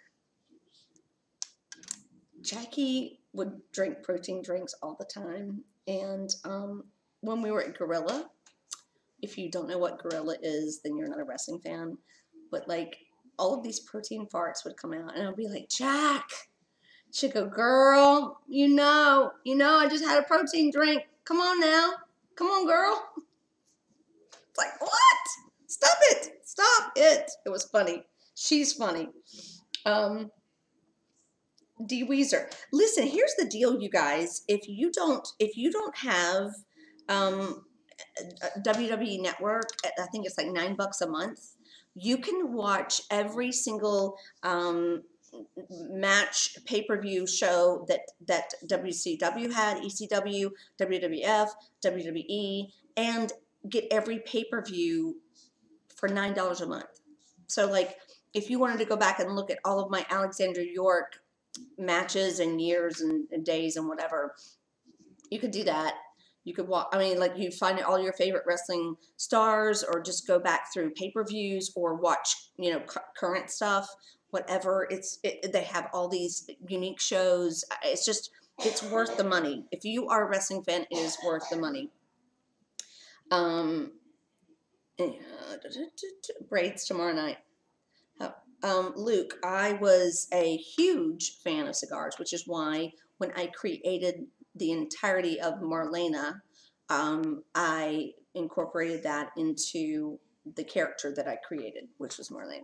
Jackie would drink protein drinks all the time. And um, when we were at Gorilla, if you don't know what Gorilla is, then you're not a wrestling fan. But like all of these protein farts would come out and I'd be like, Jack. She'd go, girl, you know, you know, I just had a protein drink. Come on now. Come on, girl. It's like, what? Stop it. Stop it. It was funny. She's funny. Um, D Weezer. Listen, here's the deal, you guys. If you don't, if you don't have um, W W E Network, I think it's like nine bucks a month, you can watch every single um, match pay-per-view show that that W C W had, E C W, W W F, W W E, and get every pay-per-view for nine dollars a month. So like if you wanted to go back and look at all of my Alexander York matches and years and, and days and whatever, you could do that. You could walk, I mean, like you find all your favorite wrestling stars, or just go back through pay-per-views or watch, you know, cu- current stuff, whatever. It's, it, they have all these unique shows. It's just, it's worth the money. If you are a wrestling fan, it is worth the money. Um, uh, braids tomorrow night. Oh, um, Luke, I was a huge fan of cigars, which is why when I created the entirety of Marlena, um, I incorporated that into the character that I created, which was Marlena.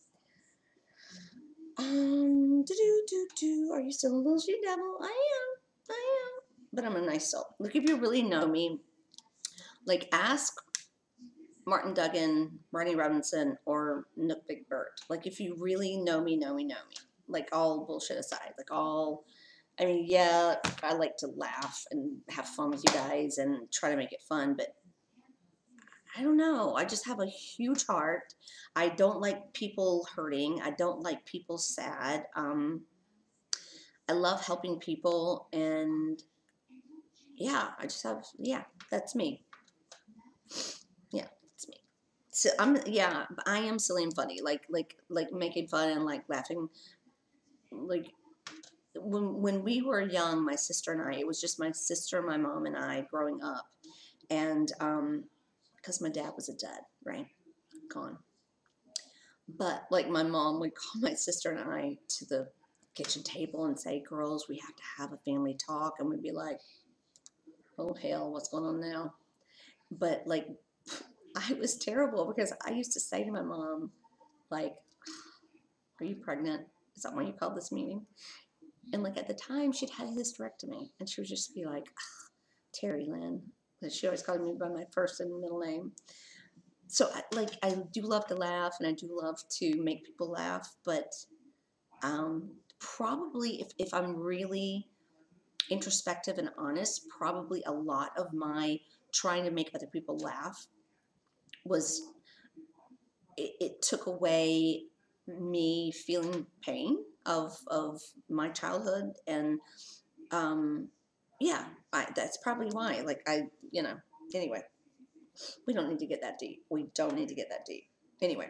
Um, do do do do. Are you still a little she devil? I am. I am. But I'm a nice soul. Look, if you really know me, like ask Martin Duggan, Marty Robinson, or Nook Big Bird. Like if you really know me, know me, know me. Like all bullshit aside, like all. I mean, yeah, I like to laugh and have fun with you guys and try to make it fun, but I don't know. I just have a huge heart. I don't like people hurting. I don't like people sad. Um, I love helping people, and yeah, I just have, yeah, that's me. Yeah, that's me. So I'm, yeah, I am silly and funny, like, like, like making fun and like laughing, like. When when we were young, my sister and I, it was just my sister, my mom, and I growing up. And um, because my dad was a dad, right? Gone. But like my mom would call my sister and I to the kitchen table and say, girls, we have to have a family talk. And we'd be like, oh, hell, what's going on now? But like, I was terrible because I used to say to my mom, like, are you pregnant? Is that why you called this meeting? And like at the time, she'd had a hysterectomy, and she would just be like, Terry Lynn. And she always called me by my first and middle name. So I, like I do love to laugh, and I do love to make people laugh. But um, probably if, if I'm really introspective and honest, probably a lot of my trying to make other people laugh was it, it took away me feeling pain of of my childhood, and um yeah, I, that's probably why, like I you know anyway, we don't need to get that deep we don't need to get that deep anyway.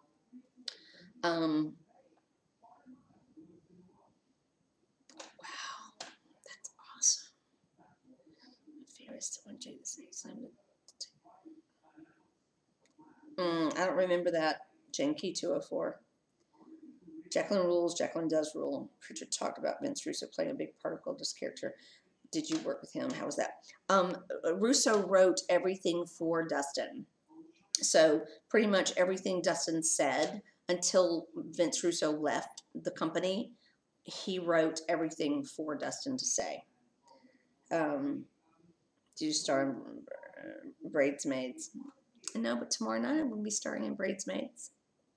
um wow, that's awesome. Ferris want to do this next time. mm, I don't remember that. Jane Key two oh four. Jacqueline rules. Jacqueline does rule. Pritchard talked about Vince Russo playing a big part of Goldust's character. Did you work with him? How was that? Um, Russo wrote everything for Dustin. So pretty much everything Dustin said until Vince Russo left the company, he wrote everything for Dustin to say. Um, did you star in uh, Bridesmaids? No, but tomorrow night I'm going to be starring in Bridesmaids.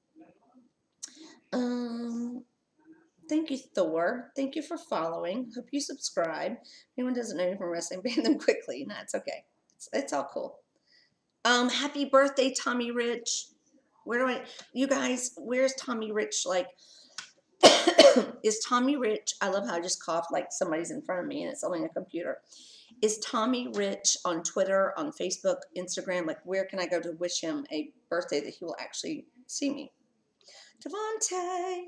Um, thank you, Thor. Thank you for following. Hope you subscribe. If anyone doesn't know you from wrestling, ban them quickly. No, it's okay. It's, it's all cool. Um, happy birthday, Tommy Rich. Where do I, you guys, where's Tommy Rich? Like, is Tommy Rich, I love how I just coughed like somebody's in front of me and it's only a computer. Is Tommy Rich on Twitter, on Facebook, Instagram? Like, where can I go to wish him a birthday that he will actually see me? Devontae.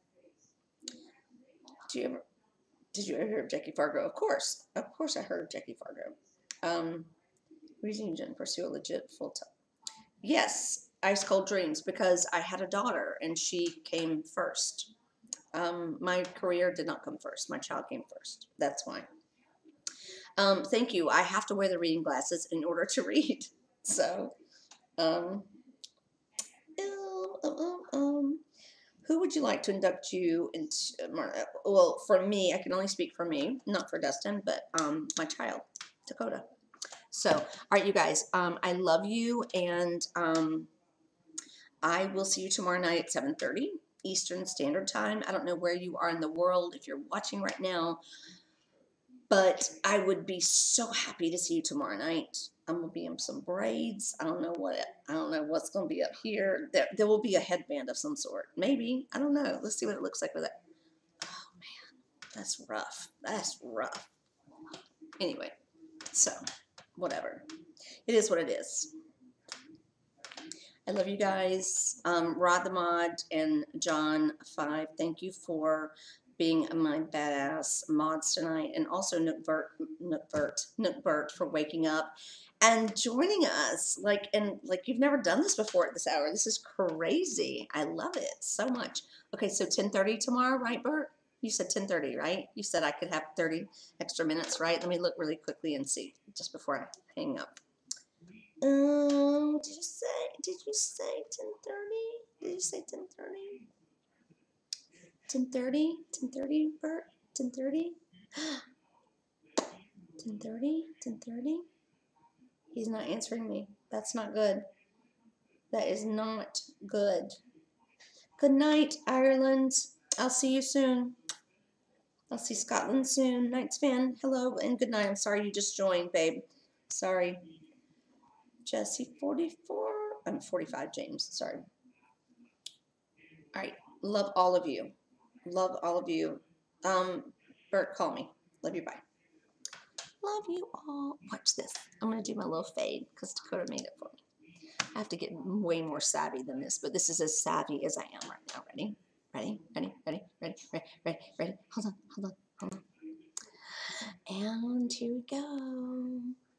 Did you ever, did you ever hear of Jackie Fargo? Of course. Of course I heard of Jackie Fargo. Um, reason you didn't pursue a legit full-time. Yes, Ice Cold Dreams, because I had a daughter and she came first. Um, my career did not come first. My child came first. That's why. Um, thank you. I have to wear the reading glasses in order to read. So, um, um, um, um, who would you like to induct you into? Well, for me, I can only speak for me, not for Dustin, but um, my child, Dakota. So, all right, you guys, um, I love you, and um, I will see you tomorrow night at seven thirty Eastern Standard Time. I don't know where you are in the world if you're watching right now, but I would be so happy to see you tomorrow night. I'm gonna be in some braids. I don't know what I don't know what's gonna be up here. There, there will be a headband of some sort. Maybe. I don't know. Let's see what it looks like with it. Oh man, that's rough. That's rough. Anyway, so whatever. It is what it is. I love you guys. Um, Rod the Mod and John Five, thank you for being my badass mods tonight, and also Nookbert, Nookbert, Nookbert for waking up and joining us. Like, and like you've never done this before at this hour. This is crazy. I love it so much. Okay, so ten thirty tomorrow, right, Bert? You said ten thirty, right? You said I could have thirty extra minutes, right? Let me look really quickly and see just before I hang up. Um, did you say, did you say ten thirty? Did you say ten thirty? ten thirty? ten thirty, Bert? ten thirty? ten thirty? ten thirty? He's not answering me. That's not good. That is not good. Good night, Ireland. I'll see you soon. I'll see Scotland soon. Knights fan, hello and good night. I'm sorry you just joined, babe. Sorry. Jesse forty-four. I'm forty-five, James. Sorry. All right. Love all of you. Love all of you. Um, Bert, call me. Love you. Bye. Love you all. Watch this. I'm going to do my little fade because Dakota made it for me. I have to get way more savvy than this, but this is as savvy as I am right now. Ready? Ready? Ready? Ready? Ready? Ready? Ready? Ready? Hold on. Hold on. Hold on. And here we go.